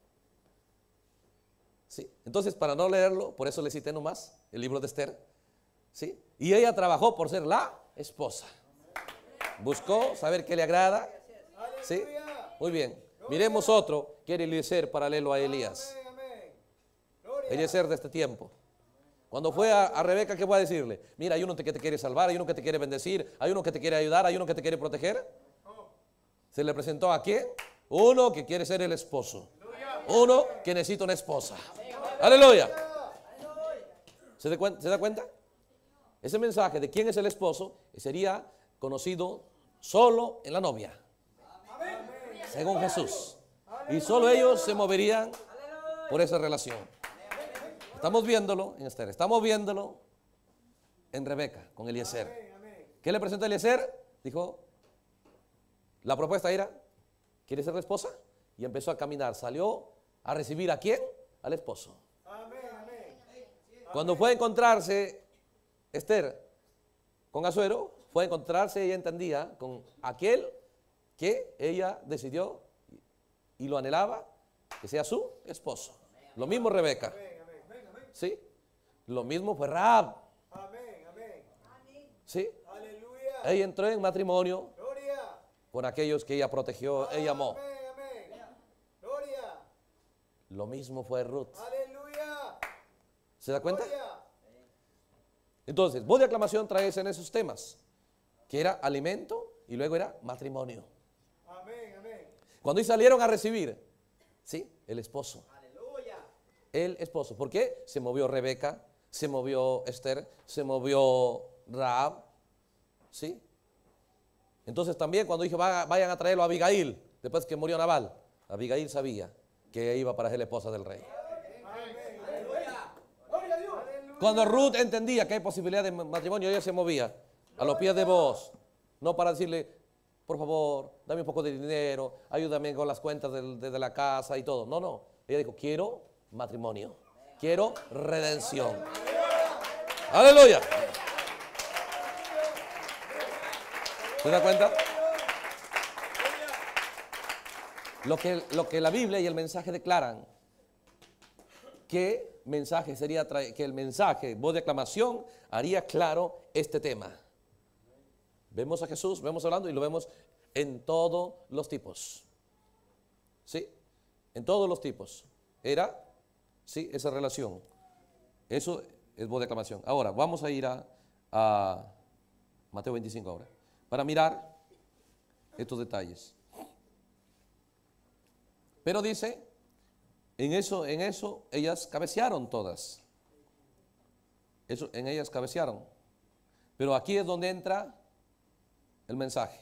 ¿Sí? Entonces, para no leerlo, por eso le cité nomás el libro de Esther. ¿Sí? Y ella trabajó por ser la esposa. Buscó saber qué le agrada. ¿Sí? Muy bien. Miremos otro que era Eliezer paralelo a Elías. Eliezer de este tiempo. Cuando fue a, a Rebeca, ¿qué voy a decirle? Mira, hay uno que te quiere salvar, hay uno que te quiere bendecir, hay uno que te quiere ayudar, hay uno que te quiere proteger. ¿Se le presentó a quién? Uno que quiere ser el esposo. Uno que necesita una esposa. Aleluya. ¿Se da cuenta? ¿Se da cuenta? Ese mensaje de quién es el esposo sería conocido solo en la novia, según Jesús. Y solo ellos se moverían por esa relación. Estamos viéndolo en Esther, estamos viéndolo en Rebeca con Eliezer. ¿Qué le presentó a Eliezer? Dijo, la propuesta era, ¿quieres ser la esposa? Y empezó a caminar, salió a recibir ¿a quién? Al esposo. Cuando fue a encontrarse Esther con Asuero, fue a encontrarse, ella entendía, con aquel que ella decidió y lo anhelaba, que sea su esposo. Lo mismo Rebeca. ¿Sí? Lo mismo fue Rahab. ¿Sí? Ella entró en matrimonio con aquellos que ella protegió, ella amó. Lo mismo fue Ruth. Aleluya. ¿Se da cuenta? Gloria. Entonces, voz de aclamación trae en esos temas, que era alimento y luego era matrimonio. Amén, amén. Cuando salieron a recibir, ¿sí? El esposo. Aleluya. El esposo. ¿Por qué? Se movió Rebeca, se movió Esther, se movió Rahab, ¿sí? Entonces también cuando dijo vayan a traerlo a Abigail, después que murió Nabal, Abigail sabía que iba para ser la esposa del rey. Amén. Aleluya. Gloria a Dios. Aleluya. Cuando Ruth entendía que hay posibilidad de matrimonio, ella se movía a los pies de Boaz, no para decirle, por favor, dame un poco de dinero, ayúdame con las cuentas del- de, de la casa y todo. No, no. Ella dijo, quiero matrimonio, quiero redención. Aleluya. ¿Se da cuenta? Lo que, lo que la Biblia y el mensaje declaran, que mensaje sería traer, que el mensaje, voz de aclamación, haría claro este tema. Vemos a Jesús, vemos hablando y lo vemos en todos los tipos. ¿Sí? En todos los tipos. Era, sí, esa relación. Eso es voz de aclamación. Ahora, vamos a ir a, a Mateo veinticinco ahora, para mirar estos detalles. Pero dice, en eso, en eso ellas cabecearon todas. Eso, en ellas cabecearon. Pero aquí es donde entra el mensaje.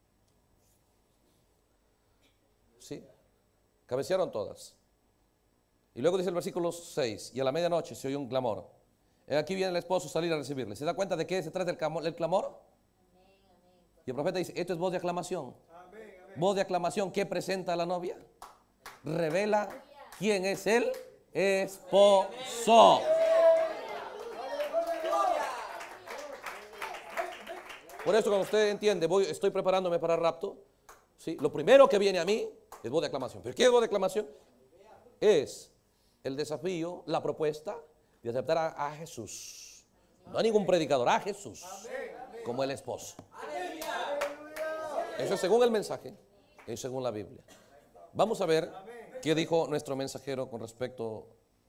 ¿Sí? Cabecearon todas. Y luego dice el versículo seis, y a la medianoche se oyó un clamor. Y aquí viene el esposo a salir a recibirle. ¿Se da cuenta de qué se trata el clamor? El clamor? Y el profeta dice, esto es voz de aclamación. Amén, amén. Voz de aclamación, ¿qué presenta la novia? Revela quién es el esposo. Por eso cuando usted entiende, voy, estoy preparándome para el rapto, ¿sí? Lo primero que viene a mí es voz de aclamación. ¿Pero qué es voz de aclamación? Es el desafío, la propuesta de aceptar a, a Jesús. No a ningún predicador, a Jesús como el esposo. Eso es según el mensaje y según la Biblia. Vamos a ver qué dijo nuestro mensajero con respecto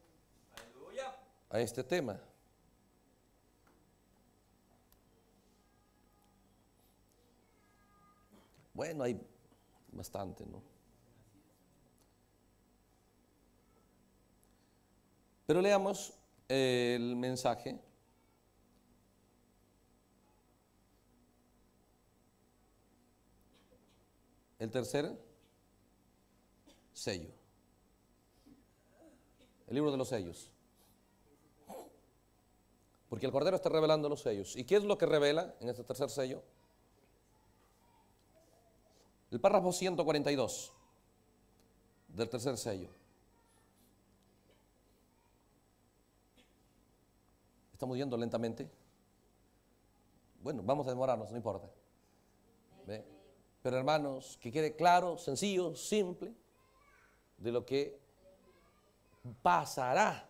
a este tema. Bueno, hay bastante, ¿no? Pero leamos el mensaje. El tercer sello. El libro de los sellos. Porque el Cordero está revelando los sellos. ¿Y qué es lo que revela en este tercer sello? El párrafo ciento cuarenta y dos del tercer sello. Estamos yendo lentamente. Bueno, vamos a demorarnos, no importa. ¿Ve? Pero hermanos, que quede claro, sencillo, simple, de lo que pasará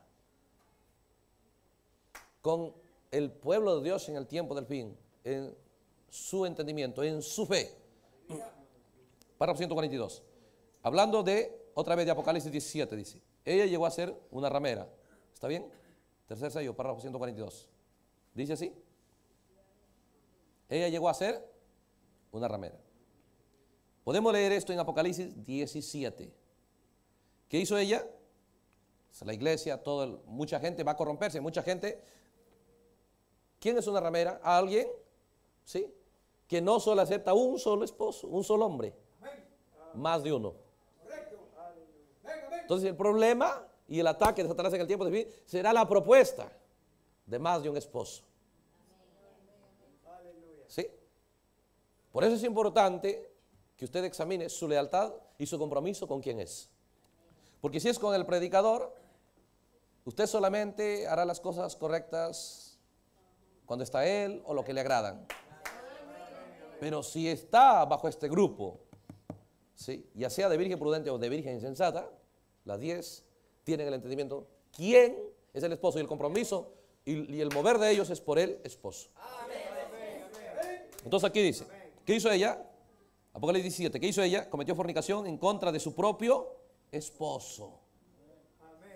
con el pueblo de Dios en el tiempo del fin, en su entendimiento, en su fe. Párrafo ciento cuarenta y dos. Hablando de, otra vez de Apocalipsis diecisiete, dice, ella llegó a ser una ramera. ¿Está bien? Tercer sello, párrafo ciento cuarenta y dos. Dice así. Ella llegó a ser una ramera. Podemos leer esto en Apocalipsis diecisiete. ¿Qué hizo ella? La iglesia, todo el, mucha gente va a corromperse, mucha gente. ¿Quién es una ramera? Alguien, ¿sí? Que no solo acepta un solo esposo, un solo hombre, más de uno. Entonces el problema y el ataque de Satanás en el tiempo de fin será la propuesta de más de un esposo. ¿Sí? Por eso es importante que usted examine su lealtad y su compromiso con quién es. Porque si es con el predicador, usted solamente hará las cosas correctas cuando está él o lo que le agradan. Pero si está bajo este grupo, ¿sí? Ya sea de virgen prudente o de virgen insensata, las diez tienen el entendimiento quién es el esposo y el compromiso y, y el mover de ellos es por el esposo. Entonces aquí dice, ¿qué hizo ella? Apocalipsis diecisiete, ¿qué hizo ella? Cometió fornicación en contra de su propio esposo.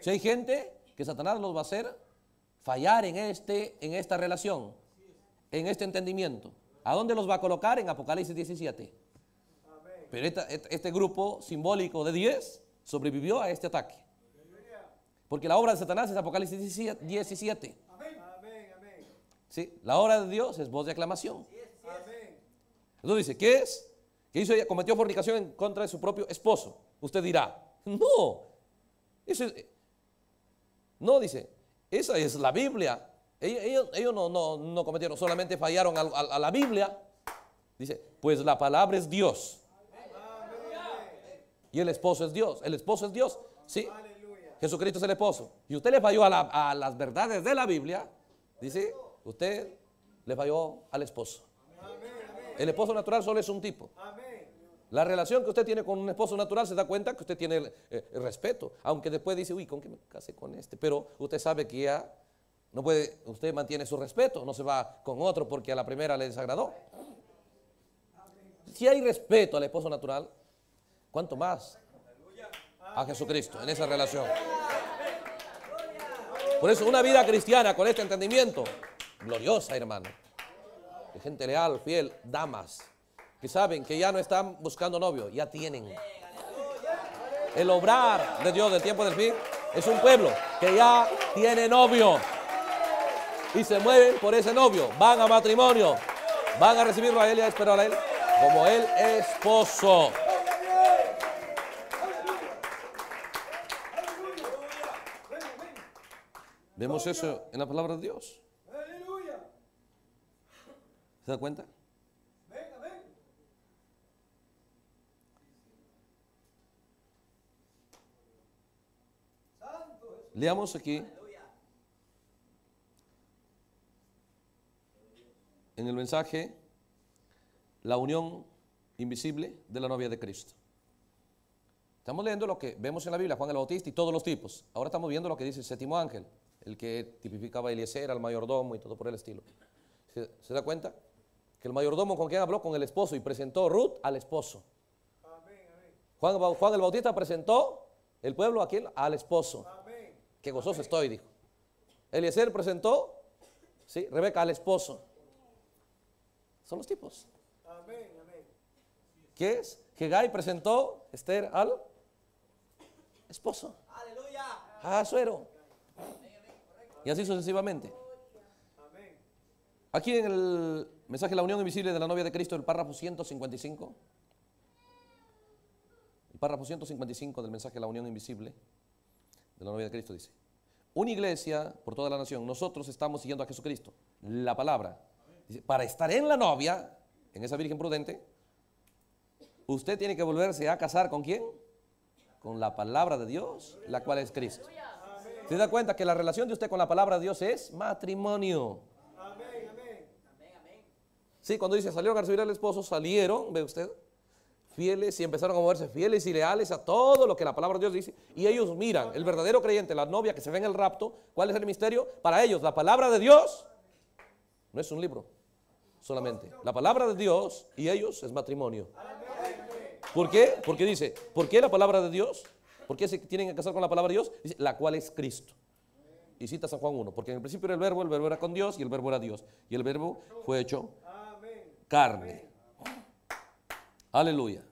Si hay gente que Satanás los va a hacer fallar en, este, en esta relación, en este entendimiento. ¿A dónde los va a colocar? En Apocalipsis diecisiete. Pero esta, este grupo simbólico de diez sobrevivió a este ataque. Porque la obra de Satanás es Apocalipsis diecisiete. ¿Sí? La obra de Dios es voz de aclamación. Entonces dice, ¿qué es? Que hizo ella, cometió fornicación en contra de su propio esposo. Usted dirá, no, eso es, no, dice, esa es la Biblia. Ellos, ellos, ellos no, no, no cometieron, solamente fallaron a, a, a la Biblia. Dice, pues la palabra es Dios. Y el esposo es Dios. El esposo es Dios. Sí, Jesucristo es el esposo. Y usted le falló a, la, a las verdades de la Biblia. Dice, usted le falló al esposo. El esposo natural solo es un tipo. La relación que usted tiene con un esposo natural se da cuenta que usted tiene el, eh, el respeto. Aunque después dice, uy, ¿con qué me casé con este? Pero usted sabe que ya no puede, usted mantiene su respeto, no se va con otro porque a la primera le desagradó. Si hay respeto al esposo natural, ¿cuánto más a Jesucristo en esa relación? Por eso una vida cristiana con este entendimiento, gloriosa, hermano. De gente leal, fiel, damas, que saben que ya no están buscando novio, ya tienen. El obrar de Dios del tiempo del fin es un pueblo que ya tiene novio y se mueven por ese novio, van a matrimonio, van a recibirlo a él y a esperar a él como el esposo. Vemos eso en la palabra de Dios. ¿Se da cuenta? Leamos aquí en el mensaje la unión invisible de la novia de Cristo. Estamos leyendo lo que vemos en la Biblia, Juan el Bautista y todos los tipos. Ahora estamos viendo lo que dice el séptimo ángel, el que tipificaba a Eliezer, al mayordomo y todo por el estilo. ¿Se, se da cuenta? Que el mayordomo con quien habló, con el esposo, y presentó Ruth al esposo. Juan, Juan el Bautista presentó el pueblo a quién? Al esposo. Qué gozoso estoy, dijo. Eliezer presentó, sí, Rebeca al esposo. Son los tipos. ¿Qué es? Que Gai presentó Esther al esposo. A Asuero. Y así sucesivamente. Aquí en el mensaje de la unión invisible de la novia de Cristo, el párrafo ciento cincuenta y cinco. El párrafo ciento cincuenta y cinco del mensaje de la unión invisible de la novia de Cristo dice: una iglesia por toda la nación, nosotros estamos siguiendo a Jesucristo, la palabra. Dice, para estar en la novia, en esa virgen prudente, usted tiene que volverse a casar ¿con quién? Con la palabra de Dios, la cual es Cristo. ¿Se da cuenta que la relación de usted con la palabra de Dios es matrimonio? Sí, cuando dice salieron a recibir al esposo, salieron, ve usted, fieles y empezaron a moverse fieles y leales a todo lo que la palabra de Dios dice. Y ellos miran, el verdadero creyente, la novia que se ve en el rapto, ¿cuál es el misterio? Para ellos, la palabra de Dios no es un libro solamente. La palabra de Dios y ellos es matrimonio. ¿Por qué? Porque dice, ¿por qué la palabra de Dios? ¿Por qué se tienen que casar con la palabra de Dios? Dice, la cual es Cristo. Y cita San Juan uno, porque en el principio era el verbo, el verbo era con Dios y el verbo era Dios. Y el verbo fue hecho carne. Aleluya.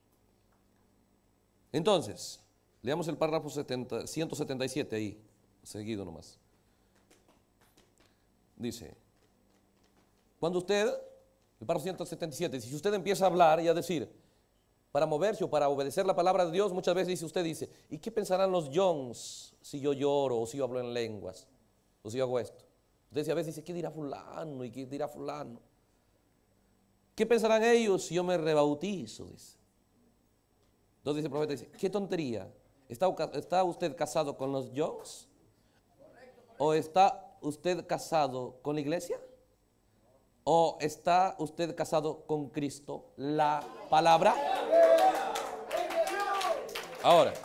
Entonces, leamos el párrafo setenta, ciento setenta y siete ahí, seguido nomás. Dice, cuando usted, el párrafo ciento setenta y siete, si usted empieza a hablar y a decir, para moverse o para obedecer la palabra de Dios, muchas veces dice, usted dice, ¿y qué pensarán los Jones si yo lloro o si yo hablo en lenguas o si yo hago esto? Usted dice, a veces dice, ¿qué dirá fulano y qué dirá fulano? ¿Qué pensarán ellos si yo me rebautizo? Dice. Entonces dice el profeta, dice, qué tontería. ¿Está, está usted casado con los Jones? ¿O está usted casado con la iglesia? ¿O está usted casado con Cristo, la palabra? Ahora,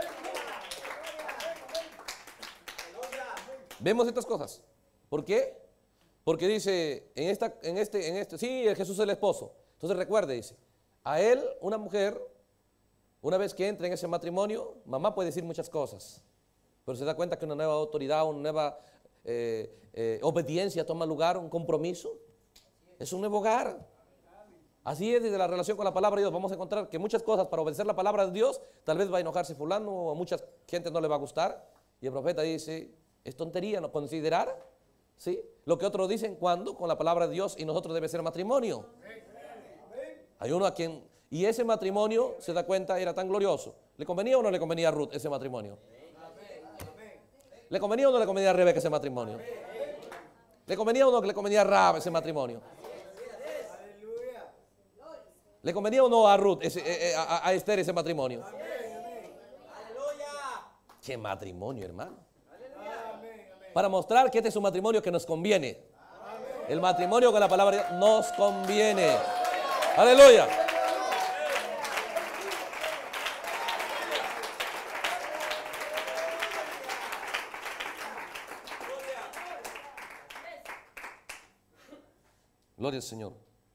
vemos estas cosas. ¿Por qué? Porque dice, en, esta, en, este, en este, sí, Jesús es el esposo. Entonces recuerde, dice, a él, una mujer, una vez que entra en ese matrimonio, mamá puede decir muchas cosas. Pero se da cuenta que una nueva autoridad, una nueva eh, eh, obediencia toma lugar, un compromiso. Es un nuevo hogar. Así es desde la relación con la palabra de Dios. Vamos a encontrar que muchas cosas para obedecer la palabra de Dios, tal vez va a enojarse fulano o a mucha gente no le va a gustar. Y el profeta dice, es tontería no considerar, ¿sí?, lo que otros dicen cuando con la palabra de Dios y nosotros debe ser matrimonio. Hay uno a quien, y ese matrimonio, se da cuenta, era tan glorioso. ¿Le convenía o no le convenía a Ruth ese matrimonio? ¿Le convenía o no le convenía a Rebeca ese matrimonio? ¿Le convenía o no le convenía a Rahab ese matrimonio? ¿Le convenía o no a Ruth, ese, eh, a, a Esther ese matrimonio? ¿Qué matrimonio, hermano? Para mostrar que este es un matrimonio que nos conviene. El matrimonio con la palabra de Dios nos conviene. Aleluya. Gloria al Señor.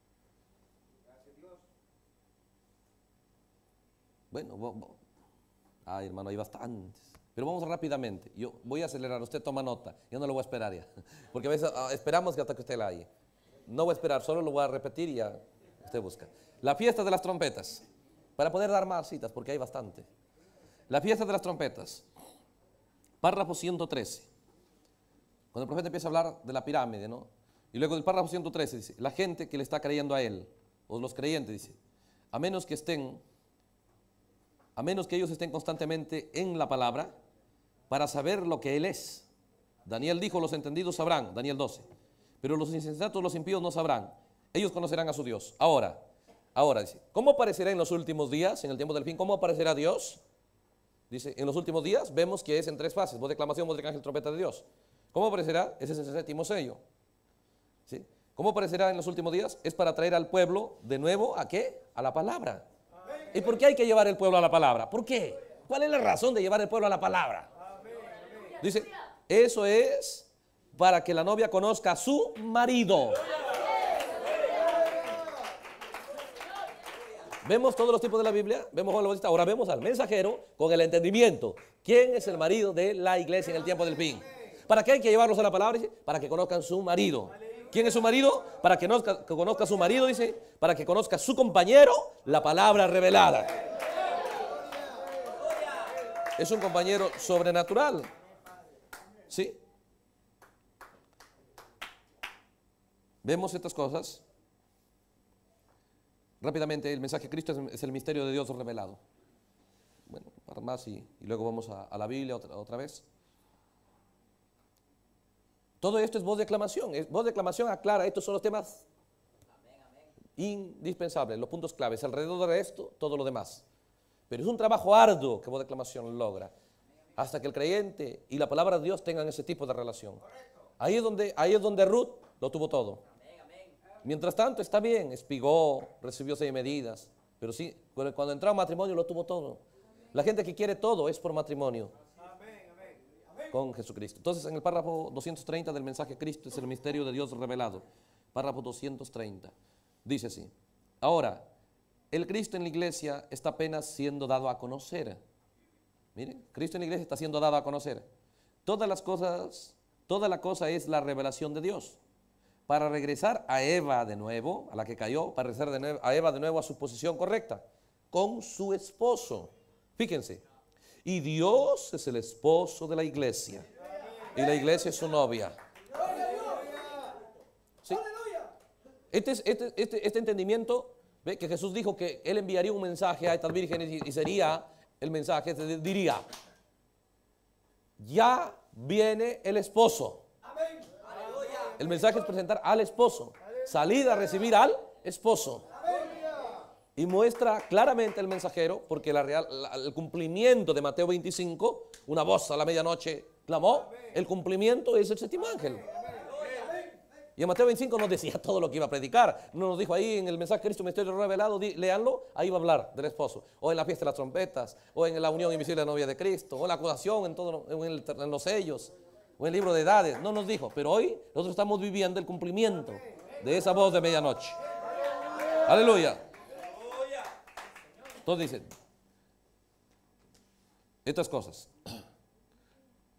Bueno, bo, bo. Ay, hermano, hay bastantes. Pero vamos rápidamente. Yo voy a acelerar, usted toma nota. Yo no lo voy a esperar ya. Porque a veces ah, esperamos que hasta que usted la haya. No voy a esperar, solo lo voy a repetir y ya usted busca. La fiesta de las trompetas. Para poder dar más citas, porque hay bastante. La fiesta de las trompetas. Párrafo ciento trece. Cuando el profeta empieza a hablar de la pirámide, ¿no? Y luego del párrafo ciento trece dice, la gente que le está creyendo a él, o los creyentes, dice, a menos que estén, a menos que ellos estén constantemente en la palabra, para saber lo que él es. Daniel dijo, los entendidos sabrán, Daniel doce, pero los insensatos, los impíos no sabrán, ellos conocerán a su Dios. Ahora, ahora dice, ¿cómo aparecerá en los últimos días, en el tiempo del fin, cómo aparecerá Dios? Dice, en los últimos días vemos que es en tres fases, voz de aclamación, voz de ángel, trompeta de Dios. ¿Cómo aparecerá? Ese es el séptimo sello. ¿Sí? ¿Cómo aparecerá en los últimos días? Es para traer al pueblo de nuevo, ¿a qué? A la palabra. ¿Y por qué hay que llevar el pueblo a la palabra? ¿Por qué? ¿Cuál es la razón de llevar el pueblo a la palabra? Dice, eso es para que la novia conozca a su marido. Vemos todos los tipos de la Biblia, vemos a Juan el Bautista, ahora vemos al mensajero con el entendimiento. ¿Quién es el marido de la iglesia en el tiempo del fin? ¿Para qué hay que llevarlos a la palabra? Dice, para que conozcan su marido. ¿Quién es su marido? Para que conozca, que conozca a su marido, dice, para que conozca a su compañero, la palabra revelada. Es un compañero sobrenatural. ¿Sí? Vemos estas cosas. Rápidamente, el mensaje de Cristo es, es el misterio de Dios revelado. Bueno, para más y, y luego vamos a, a la Biblia otra, otra vez. Todo esto es voz de aclamación. Es, voz de aclamación aclara, estos son los temas indispensables, los puntos claves. Alrededor de esto, todo lo demás. Pero es un trabajo arduo que voz de aclamación logra. Hasta que el creyente y la palabra de Dios tengan ese tipo de relación. Ahí es donde, ahí es donde Ruth lo tuvo todo. Mientras tanto está bien, espigó, recibió seis medidas. Pero sí, cuando entró a matrimonio lo tuvo todo. La gente que quiere todo es por matrimonio con Jesucristo. Entonces, en el párrafo doscientos treinta del mensaje de Cristo es el misterio de Dios revelado. Párrafo doscientos treinta. Dice así. Ahora, el Cristo en la iglesia está apenas siendo dado a conocer. Miren, Cristo en la iglesia está siendo dado a conocer. Todas las cosas, toda la cosa es la revelación de Dios. Para regresar a Eva de nuevo, a la que cayó, para regresar de nuevo, a Eva de nuevo a su posición correcta, con su esposo. Fíjense. Y Dios es el esposo de la iglesia. Y la iglesia es su novia. ¿Sí? Este, es, este, este, este entendimiento, ¿ve? Que Jesús dijo que Él enviaría un mensaje a estas vírgenes y, y sería el mensaje, diría, ya viene el esposo. El mensaje es presentar al esposo, salir a recibir al esposo. Y muestra claramente el mensajero, porque la real, la, el cumplimiento de Mateo veinticinco, una voz a la medianoche clamó, el cumplimiento es el séptimo ángel. Y en Mateo veinticinco nos decía todo lo que iba a predicar. No nos dijo ahí en el mensaje de Cristo, misterio revelado, di, léanlo, ahí va a hablar del esposo. O en la fiesta de las trompetas, o en la unión invisible de la novia de Cristo, o en la acusación, en, todo, en, el, en los sellos, o en el libro de edades. No nos dijo, pero hoy nosotros estamos viviendo el cumplimiento de esa voz de medianoche. Aleluya. Entonces dicen, estas cosas.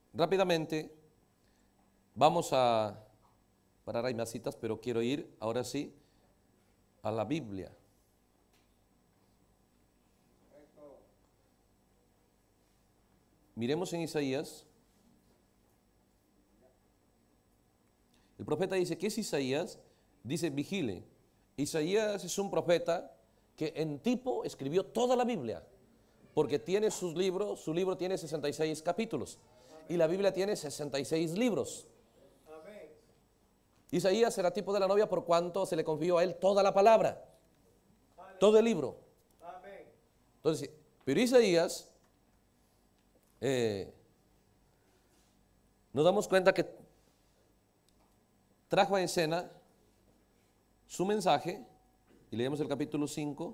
rápidamente vamos a parar ahí más citas, pero quiero ir ahora sí a la Biblia. Miremos en Isaías. El profeta dice, ¿qué es Isaías? Dice, vigile. Isaías es un profeta que en tipo escribió toda la Biblia, porque tiene sus libros, su libro tiene sesenta y seis capítulos, y la Biblia tiene sesenta y seis libros. Isaías era tipo de la novia por cuanto se le confió a él toda la palabra, todo el libro. Entonces, pero Isaías, eh, nos damos cuenta que trajo a escena su mensaje, y leemos el capítulo cinco.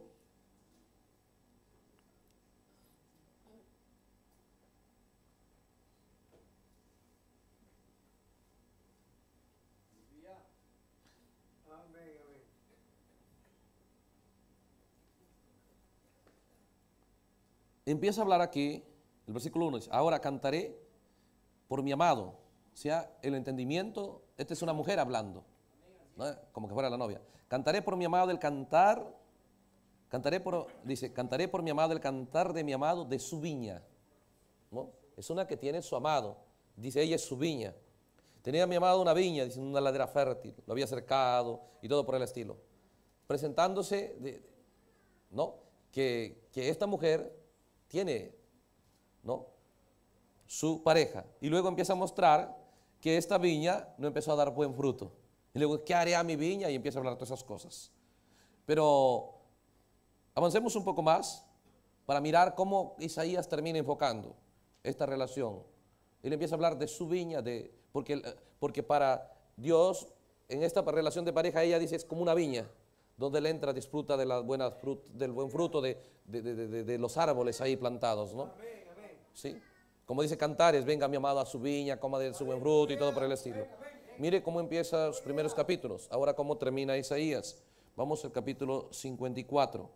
Empieza a hablar aquí, el versículo uno dice, ahora cantaré por mi amado, o sea, el entendimiento, esta es una mujer hablando, ¿no? Como que fuera la novia. Cantaré por mi amado el cantar, cantaré por, dice, cantaré por mi amado el cantar de mi amado de su viña, ¿no? Es una que tiene su amado, dice ella es su viña. Tenía mi amado una viña, dice una ladera fértil, lo había cercado y todo por el estilo. Presentándose, de, ¿no? Que, que esta mujer tiene, ¿no? Su pareja. Y luego empieza a mostrar que esta viña no empezó a dar buen fruto. Y luego, ¿qué haré a mi viña? Y empieza a hablar de todas esas cosas. Pero avancemos un poco más para mirar cómo Isaías termina enfocando esta relación. Él empieza a hablar de su viña, de, porque, porque para Dios, en esta relación de pareja, ella dice es como una viña, donde él entra, disfruta de las buenas frut, del buen fruto de, de, de, de, de los árboles ahí plantados, ¿no? ¿Sí? Como dice Cantares, venga mi amado a su viña, coma de su buen fruto y todo por el estilo. Mire cómo empieza los primeros capítulos, ahora cómo termina Isaías. Vamos al capítulo cincuenta y cuatro.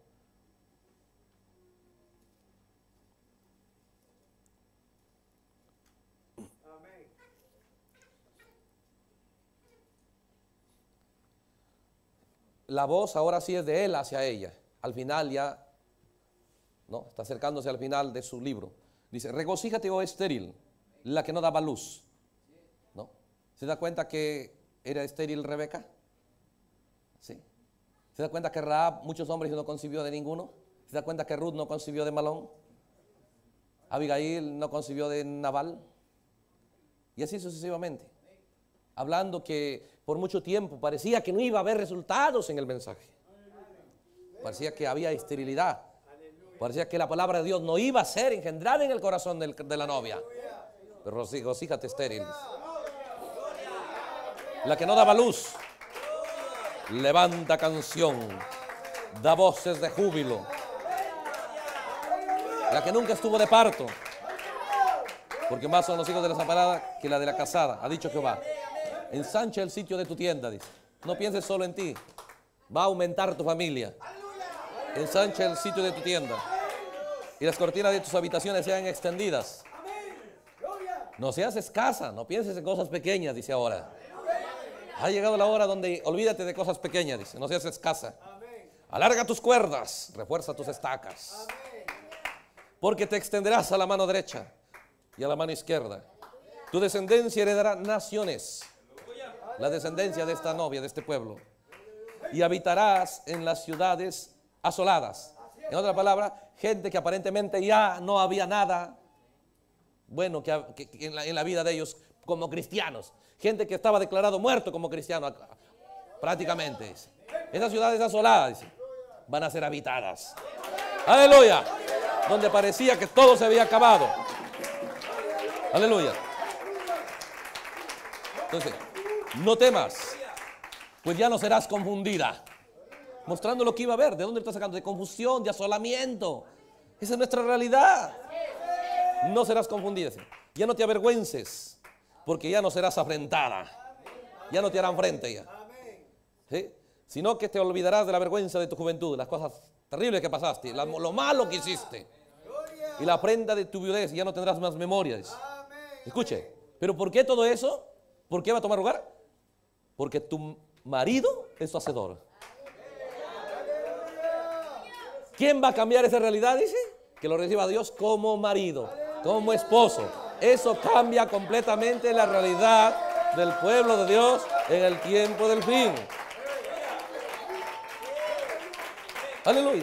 La voz ahora sí es de él hacia ella. Al final ya, ¿no? Está acercándose al final de su libro. Dice, regocíjate, oh estéril, la que no daba luz. ¿No? ¿Se da cuenta que era estéril Rebeca? ¿Sí? ¿Se da cuenta que Rahab, muchos hombres no concibió de ninguno? ¿Se da cuenta que Ruth no concibió de Malón? Abigail no concibió de Nabal. Y así sucesivamente. Hablando que por mucho tiempo parecía que no iba a haber resultados en el mensaje. Parecía que había esterilidad. Parecía que la palabra de Dios no iba a ser engendrada en el corazón del, de la novia. Pero regocíjate estéril. La que no daba luz, levanta canción, da voces de júbilo. La que nunca estuvo de parto, porque más son los hijos de la desamparada que la de la casada, ha dicho Jehová. Ensancha el sitio de tu tienda, dice. No pienses solo en ti, va a aumentar tu familia. Ensancha el sitio de tu tienda y las cortinas de tus habitaciones sean extendidas. No seas escasa, no pienses en cosas pequeñas, dice ahora. Ha llegado la hora donde olvídate de cosas pequeñas, dice, no seas escasa. Alarga tus cuerdas, refuerza tus estacas. Porque te extenderás a la mano derecha y a la mano izquierda. Tu descendencia heredará naciones. La descendencia de esta novia, de este pueblo. Y habitarás en las ciudades asoladas. En otra palabra, gente que aparentemente ya no había nada bueno que, que, que en, la, en la vida de ellos como cristianos. Gente que estaba declarado muerto como cristiano prácticamente. Dice. Esas ciudades asoladas dice, van a ser habitadas. Aleluya. Donde parecía que todo se había acabado. Aleluya. Entonces, no temas, pues ya no serás confundida. Mostrando lo que iba a haber. ¿De dónde está sacando? De confusión, de asolamiento. Esa es nuestra realidad. No serás confundida. Ya no te avergüences, porque ya no serás afrentada. Ya no te harán frente ya. ¿Sí? Sino que te olvidarás de la vergüenza de tu juventud, las cosas terribles que pasaste, lo malo que hiciste. Y la prenda de tu viudez, ya no tendrás más memoria. Dice. Escuche, ¿pero por qué todo eso? ¿Por qué va a tomar lugar? Porque tu marido es tu hacedor. ¿Quién va a cambiar esa realidad? Dice que lo reciba Dios como marido, como esposo. Eso cambia completamente la realidad del pueblo de Dios en el tiempo del fin. Aleluya.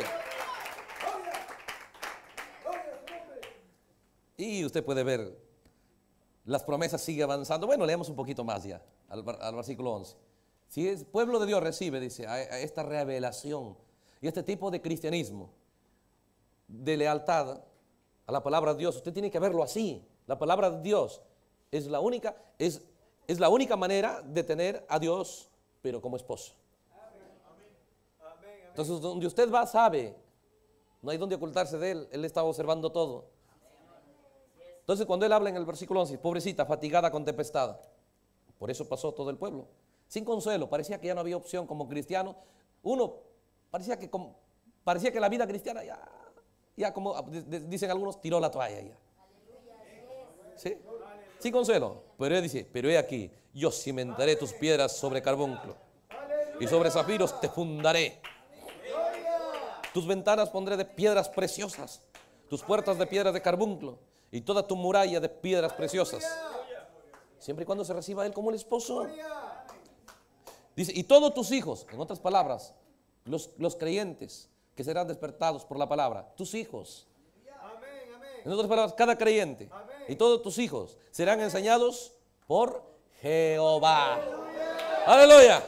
Y usted puede ver, las promesas siguen avanzando. Bueno, leemos un poquito más ya, al, al versículo once. Si el pueblo de Dios recibe, dice, a, a esta revelación y este tipo de cristianismo, de lealtad a la palabra de Dios, usted tiene que verlo así. La palabra de Dios es la única, es, es la única manera de tener a Dios, pero como esposo. Entonces, donde usted va, sabe, no hay donde ocultarse de él, él está observando todo. Entonces, cuando él habla en el versículo once, pobrecita, fatigada con tempestad, por eso pasó todo el pueblo, sin consuelo, parecía que ya no había opción como cristiano. Uno, parecía que, como, parecía que la vida cristiana ya, ya como dicen algunos, tiró la toalla ya. ¿Sí? Sin consuelo, pero él dice, pero he aquí, yo cimentaré tus piedras sobre carbunclo y sobre zafiros te fundaré. Tus ventanas pondré de piedras preciosas, tus puertas de piedras de carbunclo y toda tu muralla de piedras preciosas. Siempre y cuando se reciba a él como el esposo. Dice, y todos tus hijos, en otras palabras, los, los creyentes que serán despertados por la palabra, tus hijos. En otras palabras, cada creyente y todos tus hijos serán enseñados por Jehová. Aleluya.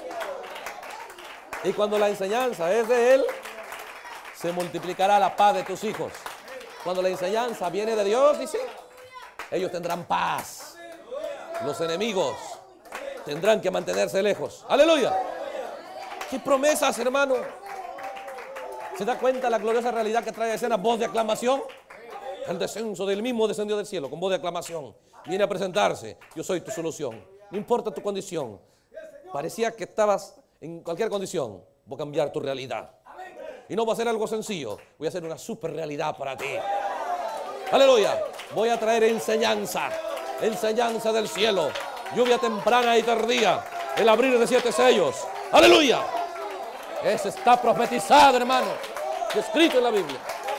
Y cuando la enseñanza es de él, se multiplicará la paz de tus hijos. Cuando la enseñanza viene de Dios, dice, ellos tendrán paz. Los enemigos tendrán que mantenerse lejos. Aleluya. ¡Qué promesas, hermano! ¿Se da cuenta la gloriosa realidad que trae a escena voz de aclamación? El descenso del mismo descendió del cielo con voz de aclamación. Viene a presentarse. Yo soy tu solución. No importa tu condición. Parecía que estabas en cualquier condición. Voy a cambiar tu realidad. Y no va a ser algo sencillo. Voy a hacer una super realidad para ti. Aleluya. Voy a traer enseñanza. Enseñanza del cielo. Lluvia temprana y tardía. El abrir de siete sellos. Aleluya. Eso está profetizado, hermano. Escrito en la Biblia.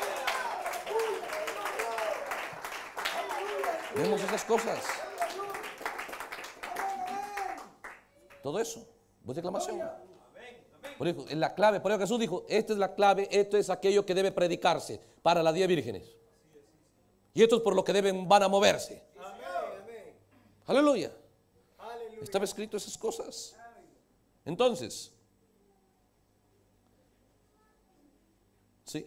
Vemos esas cosas. Todo eso. Voz de aclamación. Por eso, en la clave, por eso Jesús dijo, esta es la clave, esto es aquello que debe predicarse para las diez vírgenes. Y esto es por lo que deben, van a moverse. Amén. Aleluya. Aleluya. Estaba escrito esas cosas. Entonces, sí.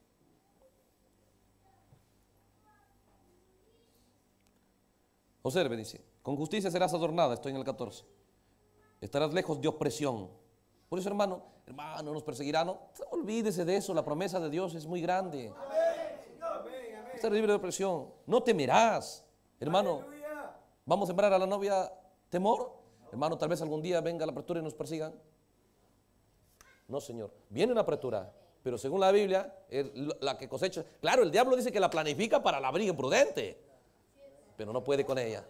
Observe, dice, con justicia serás adornada, estoy en el catorce. Estarás lejos de opresión. Por eso, hermano, hermano, nos perseguirán. No, olvídese de eso, la promesa de Dios es muy grande. Estar libre de opresión. No temerás, hermano. ¿Vamos a sembrar a la novia temor? Hermano, tal vez algún día venga la apertura y nos persigan. No, Señor. Viene una apertura, pero según la Biblia, la que cosecha. Claro, el diablo dice que la planifica para la briga imprudente, pero no puede con ella.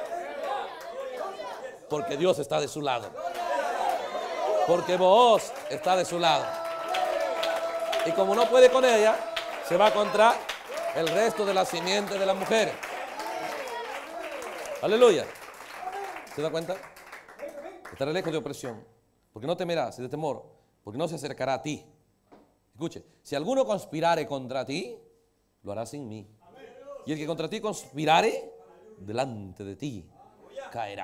Porque Dios está de su lado. Porque Booz está de su lado. Y como no puede con ella, se va contra el resto de la simiente de la mujer. Aleluya. ¿Se da cuenta? Estará lejos de opresión. Porque no temerás y de temor. Porque no se acercará a ti. Escuche, si alguno conspirare contra ti, lo hará sin mí. Y el que contra ti conspirare, delante de ti caerá.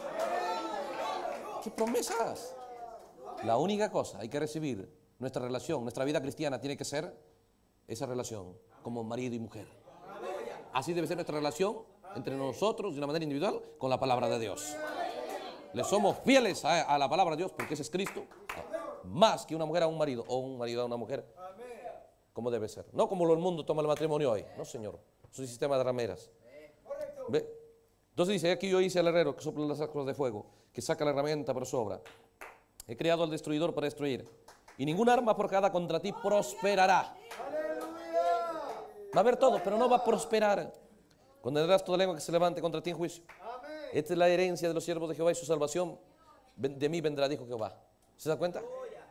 ¿Qué promesas? La única cosa, hay que recibir nuestra relación, nuestra vida cristiana tiene que ser esa relación como marido y mujer. Así debe ser nuestra relación entre nosotros de una manera individual con la palabra de Dios. Le somos fieles a, a la palabra de Dios porque ese es Cristo, más que una mujer a un marido o un marido a una mujer, como debe ser. No como el mundo toma el matrimonio hoy, no, Señor, es un sistema de rameras. ¿Ve? Entonces dice, aquí yo hice al herrero que sopla las ascuas de fuego, que saca la herramienta por sobra. He creado al destruidor para destruir. Y ningún arma forjada contra ti prosperará. Va a haber todo, pero no va a prosperar. Condenarás toda lengua que se levante contra ti en juicio. Amén. Esta es la herencia de los siervos de Jehová y su salvación ven- de mí vendrá, dijo Jehová. ¿Se da cuenta?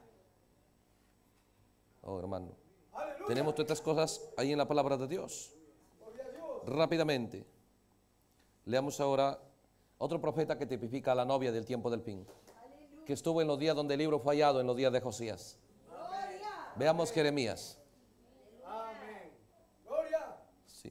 Oh, hermano. Aleluya. Tenemos todas estas cosas ahí en la palabra de Dios. Gloria a Dios. Rápidamente. Leamos ahora otro profeta que tipifica a la novia del tiempo del fin, que estuvo en los días donde el libro fue hallado, en los días de Josías. Veamos Jeremías. Amén. Gloria. Sí.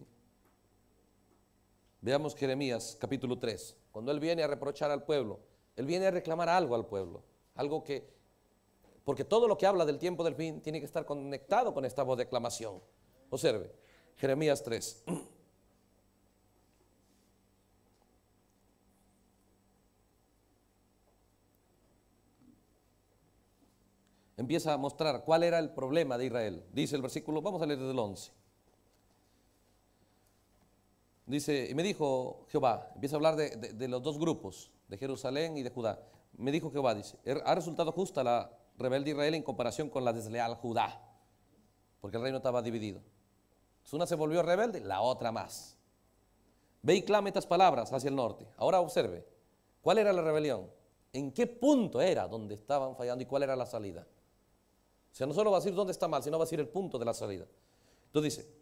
Veamos Jeremías capítulo tres. Cuando él viene a reprochar al pueblo, él viene a reclamar algo al pueblo, algo que, porque todo lo que habla del tiempo del fin tiene que estar conectado con esta voz de aclamación. Observe, Jeremías tres. Empieza a mostrar cuál era el problema de Israel. Dice el versículo, vamos a leer desde el once. Dice, y me dijo Jehová, empieza a hablar de, de, de los dos grupos, de Jerusalén y de Judá. Me dijo Jehová, dice, ha resultado justa la rebelde Israel en comparación con la desleal Judá, porque el reino estaba dividido. Entonces una se volvió rebelde, la otra más. Ve y clame estas palabras hacia el norte. Ahora observe, ¿cuál era la rebelión? ¿En qué punto era donde estaban fallando y cuál era la salida? O sea, no solo va a decir dónde está mal, sino va a decir el punto de la salida. Entonces dice,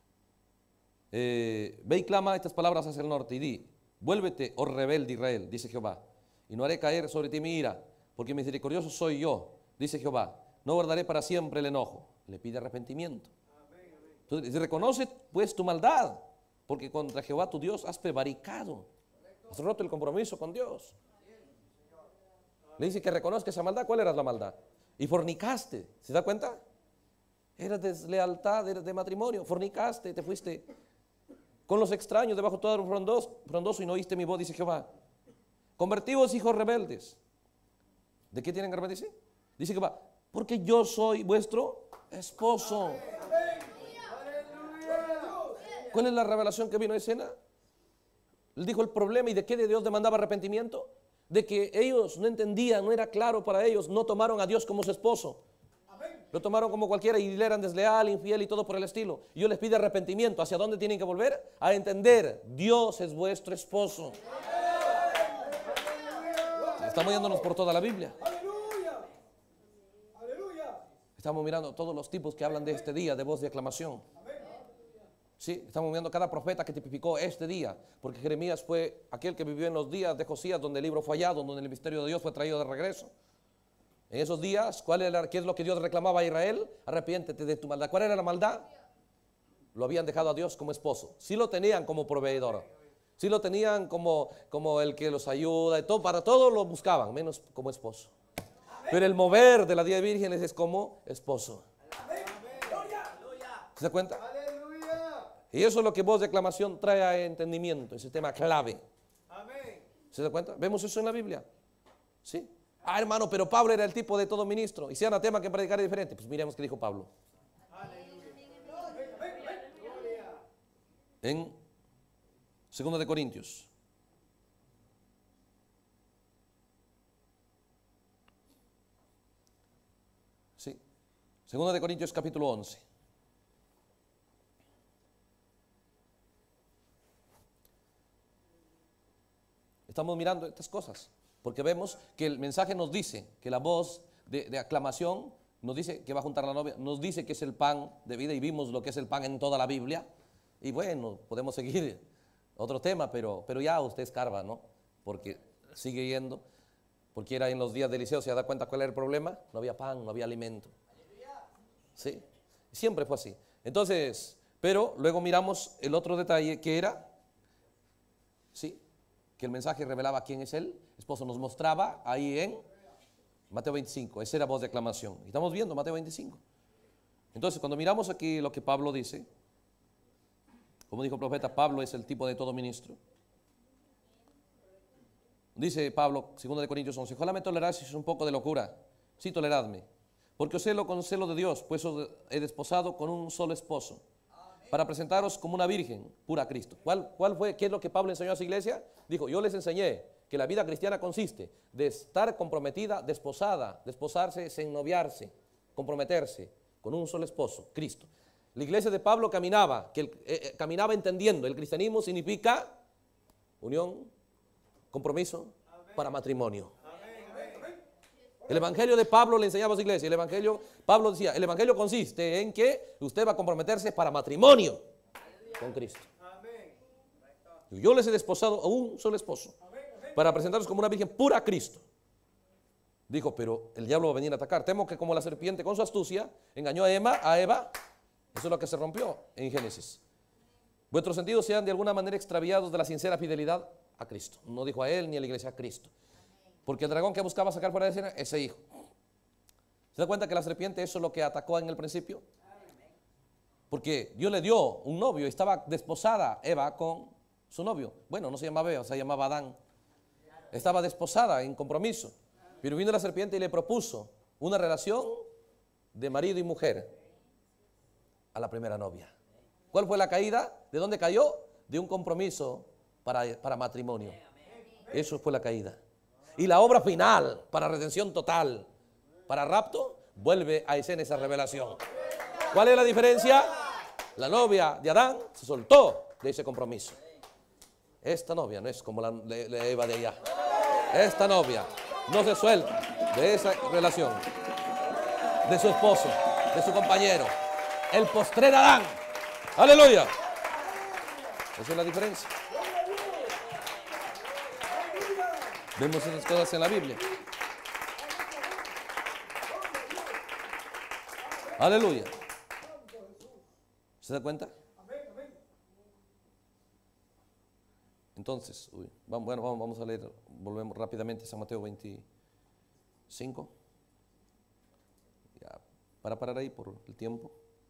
eh, ve y clama estas palabras hacia el norte y di, vuélvete, oh rebelde Israel, dice Jehová, y no haré caer sobre ti mi ira, porque misericordioso soy yo, dice Jehová, no guardaré para siempre el enojo. Le pide arrepentimiento. Entonces dice, reconoce pues tu maldad, porque contra Jehová tu Dios has prevaricado, has roto el compromiso con Dios. Le dice que reconozca esa maldad. ¿Cuál era la maldad? Y fornicaste, ¿se da cuenta? Era deslealtad, era de matrimonio, fornicaste, te fuiste con los extraños debajo de todo árbol frondoso, frondoso y no oíste mi voz, dice Jehová. Convertidos hijos rebeldes. ¿De qué tienen que arrepentirse? Dice Jehová, porque yo soy vuestro esposo. ¿Cuál es la revelación que vino a escena? Él dijo el problema y de qué de Dios demandaba arrepentimiento. De que ellos no entendían, no era claro para ellos, no tomaron a Dios como su esposo. Lo tomaron como cualquiera y le eran desleal, infiel y todo por el estilo. Y yo les pido arrepentimiento. ¿Hacia dónde tienen que volver? A entender, Dios es vuestro esposo. Estamos yéndonos por toda la Biblia. Aleluya. Aleluya. Estamos mirando todos los tipos que hablan de este día de voz de aclamación. Sí, estamos viendo cada profeta que tipificó este día, porque Jeremías fue aquel que vivió en los días de Josías, donde el libro fue hallado, donde el misterio de Dios fue traído de regreso. En esos días, ¿cuál era, ¿qué es lo que Dios reclamaba a Israel? Arrepiéntete de tu maldad. ¿Cuál era la maldad? Lo habían dejado a Dios como esposo. Sí lo tenían como proveedor, sí lo tenían como, como el que los ayuda, y todo, para todo lo buscaban, menos como esposo. Pero el mover de la diez vírgenes es como esposo. ¿Se da cuenta? Y eso es lo que voz de aclamación trae a entendimiento, ese tema clave. Amén. ¿Se da cuenta? ¿Vemos eso en la Biblia? ¿Sí? Ah, hermano, pero Pablo era el tipo de todo ministro. Y si anatema que predicar es diferente, pues miremos qué dijo Pablo. En Segundo de Corintios. Sí. Segundo de Corintios capítulo once. Estamos mirando estas cosas, porque vemos que el mensaje nos dice, que la voz de, de aclamación nos dice que va a juntar a la novia, nos dice que es el pan de vida y vimos lo que es el pan en toda la Biblia. Y bueno, podemos seguir otro tema, pero, pero ya usted escarba, ¿no? Porque sigue yendo, porque era en los días de Eliseo, ¿se da cuenta cuál era el problema? No había pan, no había alimento. Sí, siempre fue así. Entonces, pero luego miramos el otro detalle que era, sí, que el mensaje revelaba quién es él, esposo nos mostraba ahí en Mateo veinticinco, esa era voz de aclamación. Y estamos viendo Mateo veinticinco. Entonces, cuando miramos aquí lo que Pablo dice, como dijo el profeta, Pablo es el tipo de todo ministro. Dice Pablo, segundo de Corintios once, ojalá me toleráis un poco de locura, sí toleradme, porque os celo con celo de Dios, pues os he desposado con un solo esposo, para presentaros como una virgen pura a Cristo. ¿Cuál, cuál fue, qué es lo que Pablo enseñó a su iglesia? Dijo, yo les enseñé que la vida cristiana consiste de estar comprometida, desposada, desposarse es ennoviarse, comprometerse con un solo esposo, Cristo. La iglesia de Pablo caminaba, que el, eh, eh, caminaba entendiendo, el cristianismo significa unión, compromiso para matrimonio. El evangelio de Pablo le enseñaba a su iglesia, el evangelio, Pablo decía, el evangelio consiste en que usted va a comprometerse para matrimonio con Cristo. Yo les he desposado a un solo esposo para presentaros como una virgen pura a Cristo. Dijo, pero el diablo va a venir a atacar. Temo que como la serpiente con su astucia engañó a Eva, a Eva, eso es lo que se rompió en Génesis. Vuestros sentidos sean de alguna manera extraviados de la sincera fidelidad a Cristo. No dijo a él ni a la iglesia, a Cristo. Porque el dragón que buscaba sacar fuera de escena, ese hijo. ¿Se da cuenta que la serpiente eso es lo que atacó en el principio? Porque Dios le dio un novio, estaba desposada Eva con su novio. Bueno, no se llamaba Eva, se llamaba Adán. Estaba desposada en compromiso. Pero vino la serpiente y le propuso una relación de marido y mujer a la primera novia. ¿Cuál fue la caída? ¿De dónde cayó? De un compromiso para, para matrimonio. Eso fue la caída. Y la obra final, para redención total, para rapto, vuelve a escena esa revelación. ¿Cuál es la diferencia? La novia de Adán se soltó de ese compromiso. Esta novia no es como la, la, la Eva de allá. Esta novia no se suelta de esa relación, de su esposo, de su compañero. El postrer Adán. Aleluya. Esa es la diferencia. Vemos esas cosas en la Biblia. Aleluya. ¿Se da cuenta? Entonces, uy, vamos, bueno, vamos, vamos a leer, volvemos rápidamente a San Mateo veinticinco. Ya, para parar ahí por el tiempo.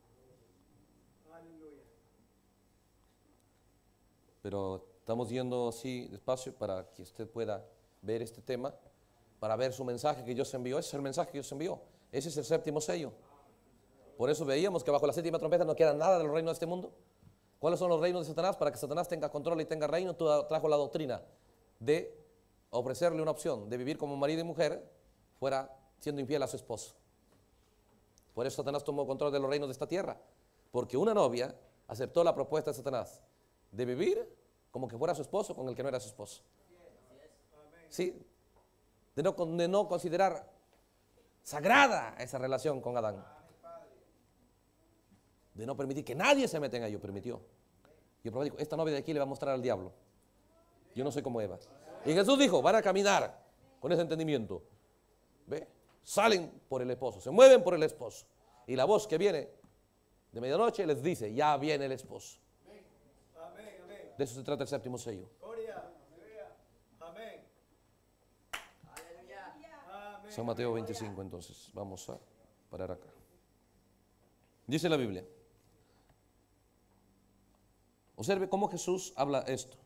Pero estamos yendo así despacio para que usted pueda ver este tema, para ver su mensaje que Dios envió. Ese es el mensaje que Dios envió. Ese es el séptimo sello. Por eso veíamos que bajo la séptima trompeta no queda nada de los reinos de este mundo. ¿Cuáles son los reinos de Satanás? Para que Satanás tenga control y tenga reino, trajo la doctrina de ofrecerle una opción de vivir como marido y mujer fuera siendo infiel a su esposo. Por eso Satanás tomó control de los reinos de esta tierra, porque una novia aceptó la propuesta de Satanás de vivir como que fuera su esposo con el que no era su esposo. Sí, de no, de no considerar sagrada esa relación con Adán. De no permitir que nadie se meta en ello, permitió. Y el profeta dijo, esta novia de aquí le va a mostrar al diablo. Yo no soy como Eva. Y Jesús dijo, van a caminar con ese entendimiento. ¿Ve? Salen por el esposo, se mueven por el esposo. Y la voz que viene de medianoche les dice, ya viene el esposo. De eso se trata el séptimo sello. San Mateo veinticinco, entonces, vamos a parar acá. Dice la Biblia. Observe cómo Jesús habla esto.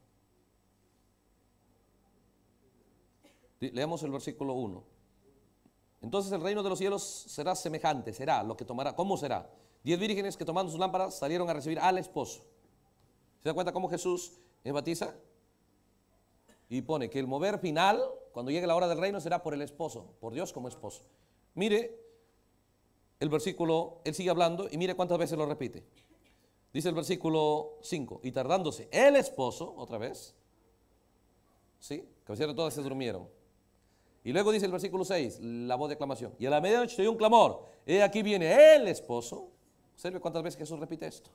Leamos el versículo uno. Entonces el reino de los cielos será semejante, será lo que tomará. ¿Cómo será? Diez vírgenes que tomando sus lámparas salieron a recibir al esposo. ¿Se da cuenta cómo Jesús enfatiza? Y pone que el mover final, cuando llegue la hora del reino, será por el esposo, por Dios como esposo. Mire el versículo, él sigue hablando y mire cuántas veces lo repite. Dice el versículo cinco, y tardándose el esposo, otra vez, ¿sí? Cabecera todas se durmieron. Y luego dice el versículo seis, la voz de aclamación. Y a la medianoche se oyó un clamor, he aquí viene el esposo. Observe cuántas veces Jesús repite esto.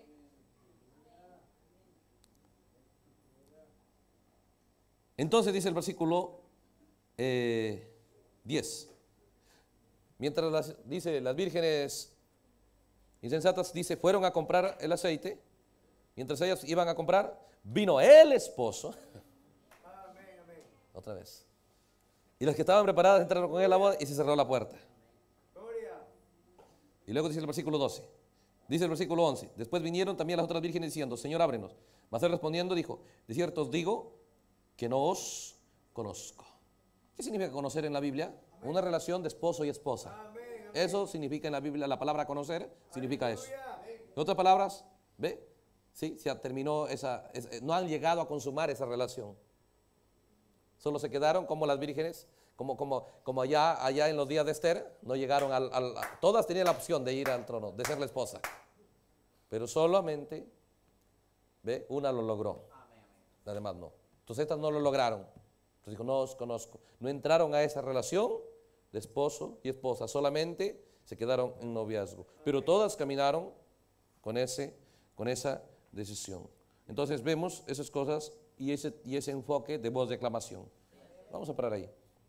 Entonces dice el versículo eh, diez. Mientras las, dice las vírgenes insensatas, dice, fueron a comprar el aceite. Mientras ellas iban a comprar, vino el esposo. Amén, amén. Otra vez. Y las que estaban preparadas entraron con él a la boda y se cerró la puerta. Gloria. Y luego dice el versículo doce. Dice el versículo once. Después vinieron también las otras vírgenes diciendo, Señor, ábrenos. Mas él respondiendo dijo, de cierto os digo que no os conozco. ¿Qué significa conocer en la Biblia? Amén. Una relación de esposo y esposa. Amén, amén. Eso significa en la Biblia, la palabra conocer significa eso. En otras palabras, ¿ve? Sí, se terminó esa, es, no han llegado a consumar esa relación. Solo se quedaron como las vírgenes, como, como, como allá, allá en los días de Esther, no llegaron al, al, todas tenían la opción de ir al trono, de ser la esposa. pero solamente, ¿ve? Una lo logró, las demás no. Entonces estas no lo lograron. Entonces dijo, no os conozco. No entraron a esa relación de esposo y esposa, solamente se quedaron en noviazgo. Pero todas caminaron con, ese, con esa decisión. Entonces vemos esas cosas y ese, y ese enfoque de voz de aclamación. Vamos a parar ahí.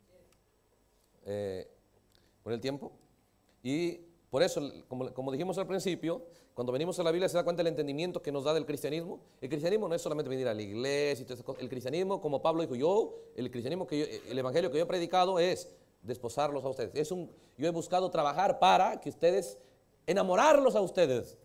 Eh, por el tiempo. Y por eso, como, como dijimos al principio, cuando venimos a la Biblia se da cuenta del entendimiento que nos da del cristianismo. El cristianismo no es solamente venir a la iglesia y todas esas cosas. El cristianismo, como Pablo dijo, yo, el cristianismo que yo, el evangelio que yo he predicado es desposarlos a ustedes. Es un, yo he buscado trabajar para que ustedes, enamorarlos a ustedes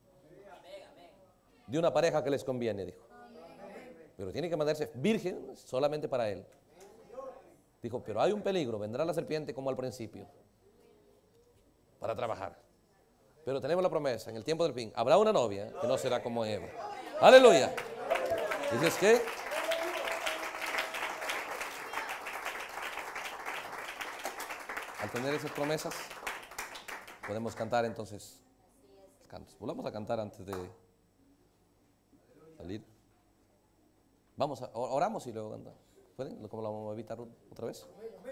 de una pareja que les conviene, dijo. Pero tiene que mandarse virgen solamente para él. Dijo, pero hay un peligro, vendrá la serpiente como al principio, para trabajar. Pero tenemos la promesa, en el tiempo del fin, habrá una novia que no será como Eva. Aleluya. ¿Dices qué? Al tener esas promesas, podemos cantar entonces los cantos. Volvamos a cantar antes de salir. Vamos a, oramos y luego cantamos. ¿Pueden? ¿Cómo lo vamos a evitar otra vez?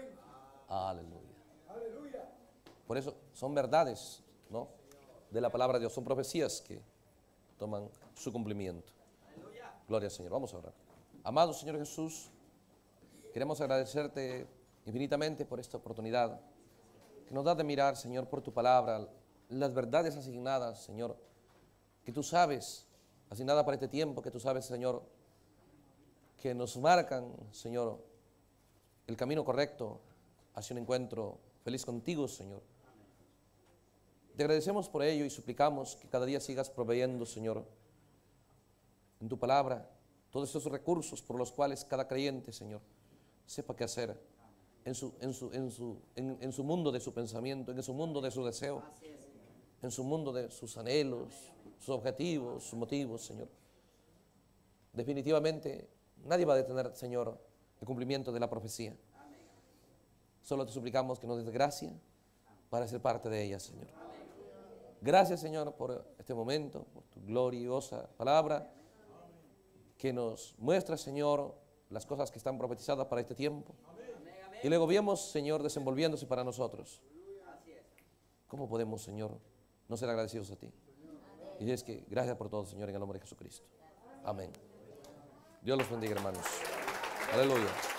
Aleluya. Por eso son verdades, ¿no?, de la palabra de Dios, son profecías que toman su cumplimiento. Gloria al Señor. Vamos a orar. Amado Señor Jesús, queremos agradecerte infinitamente por esta oportunidad que nos das de mirar, Señor, por tu palabra, las verdades asignadas, Señor, que tú sabes, asignadas para este tiempo, que tú sabes, Señor, que nos marcan, Señor, el camino correcto hacia un encuentro feliz contigo, Señor. Te agradecemos por ello y suplicamos que cada día sigas proveyendo, Señor, en tu palabra, todos estos recursos por los cuales cada creyente, Señor, sepa qué hacer en su, en su, en su, en, en su mundo de su pensamiento, en su mundo de su deseo, en su mundo de sus anhelos, sus objetivos, sus motivos, Señor. Definitivamente, nadie va a detener, Señor, el cumplimiento de la profecía. Solo te suplicamos que nos des gracia para ser parte de ella, Señor. Gracias, Señor, por este momento, por tu gloriosa palabra que nos muestra, Señor, las cosas que están profetizadas para este tiempo. Y luego vemos, Señor, desenvolviéndose para nosotros. ¿Cómo podemos, Señor, no ser agradecidos a ti? Y es que gracias por todo, Señor, en el nombre de Jesucristo. Amén. Dios los bendiga, hermanos. Aleluya.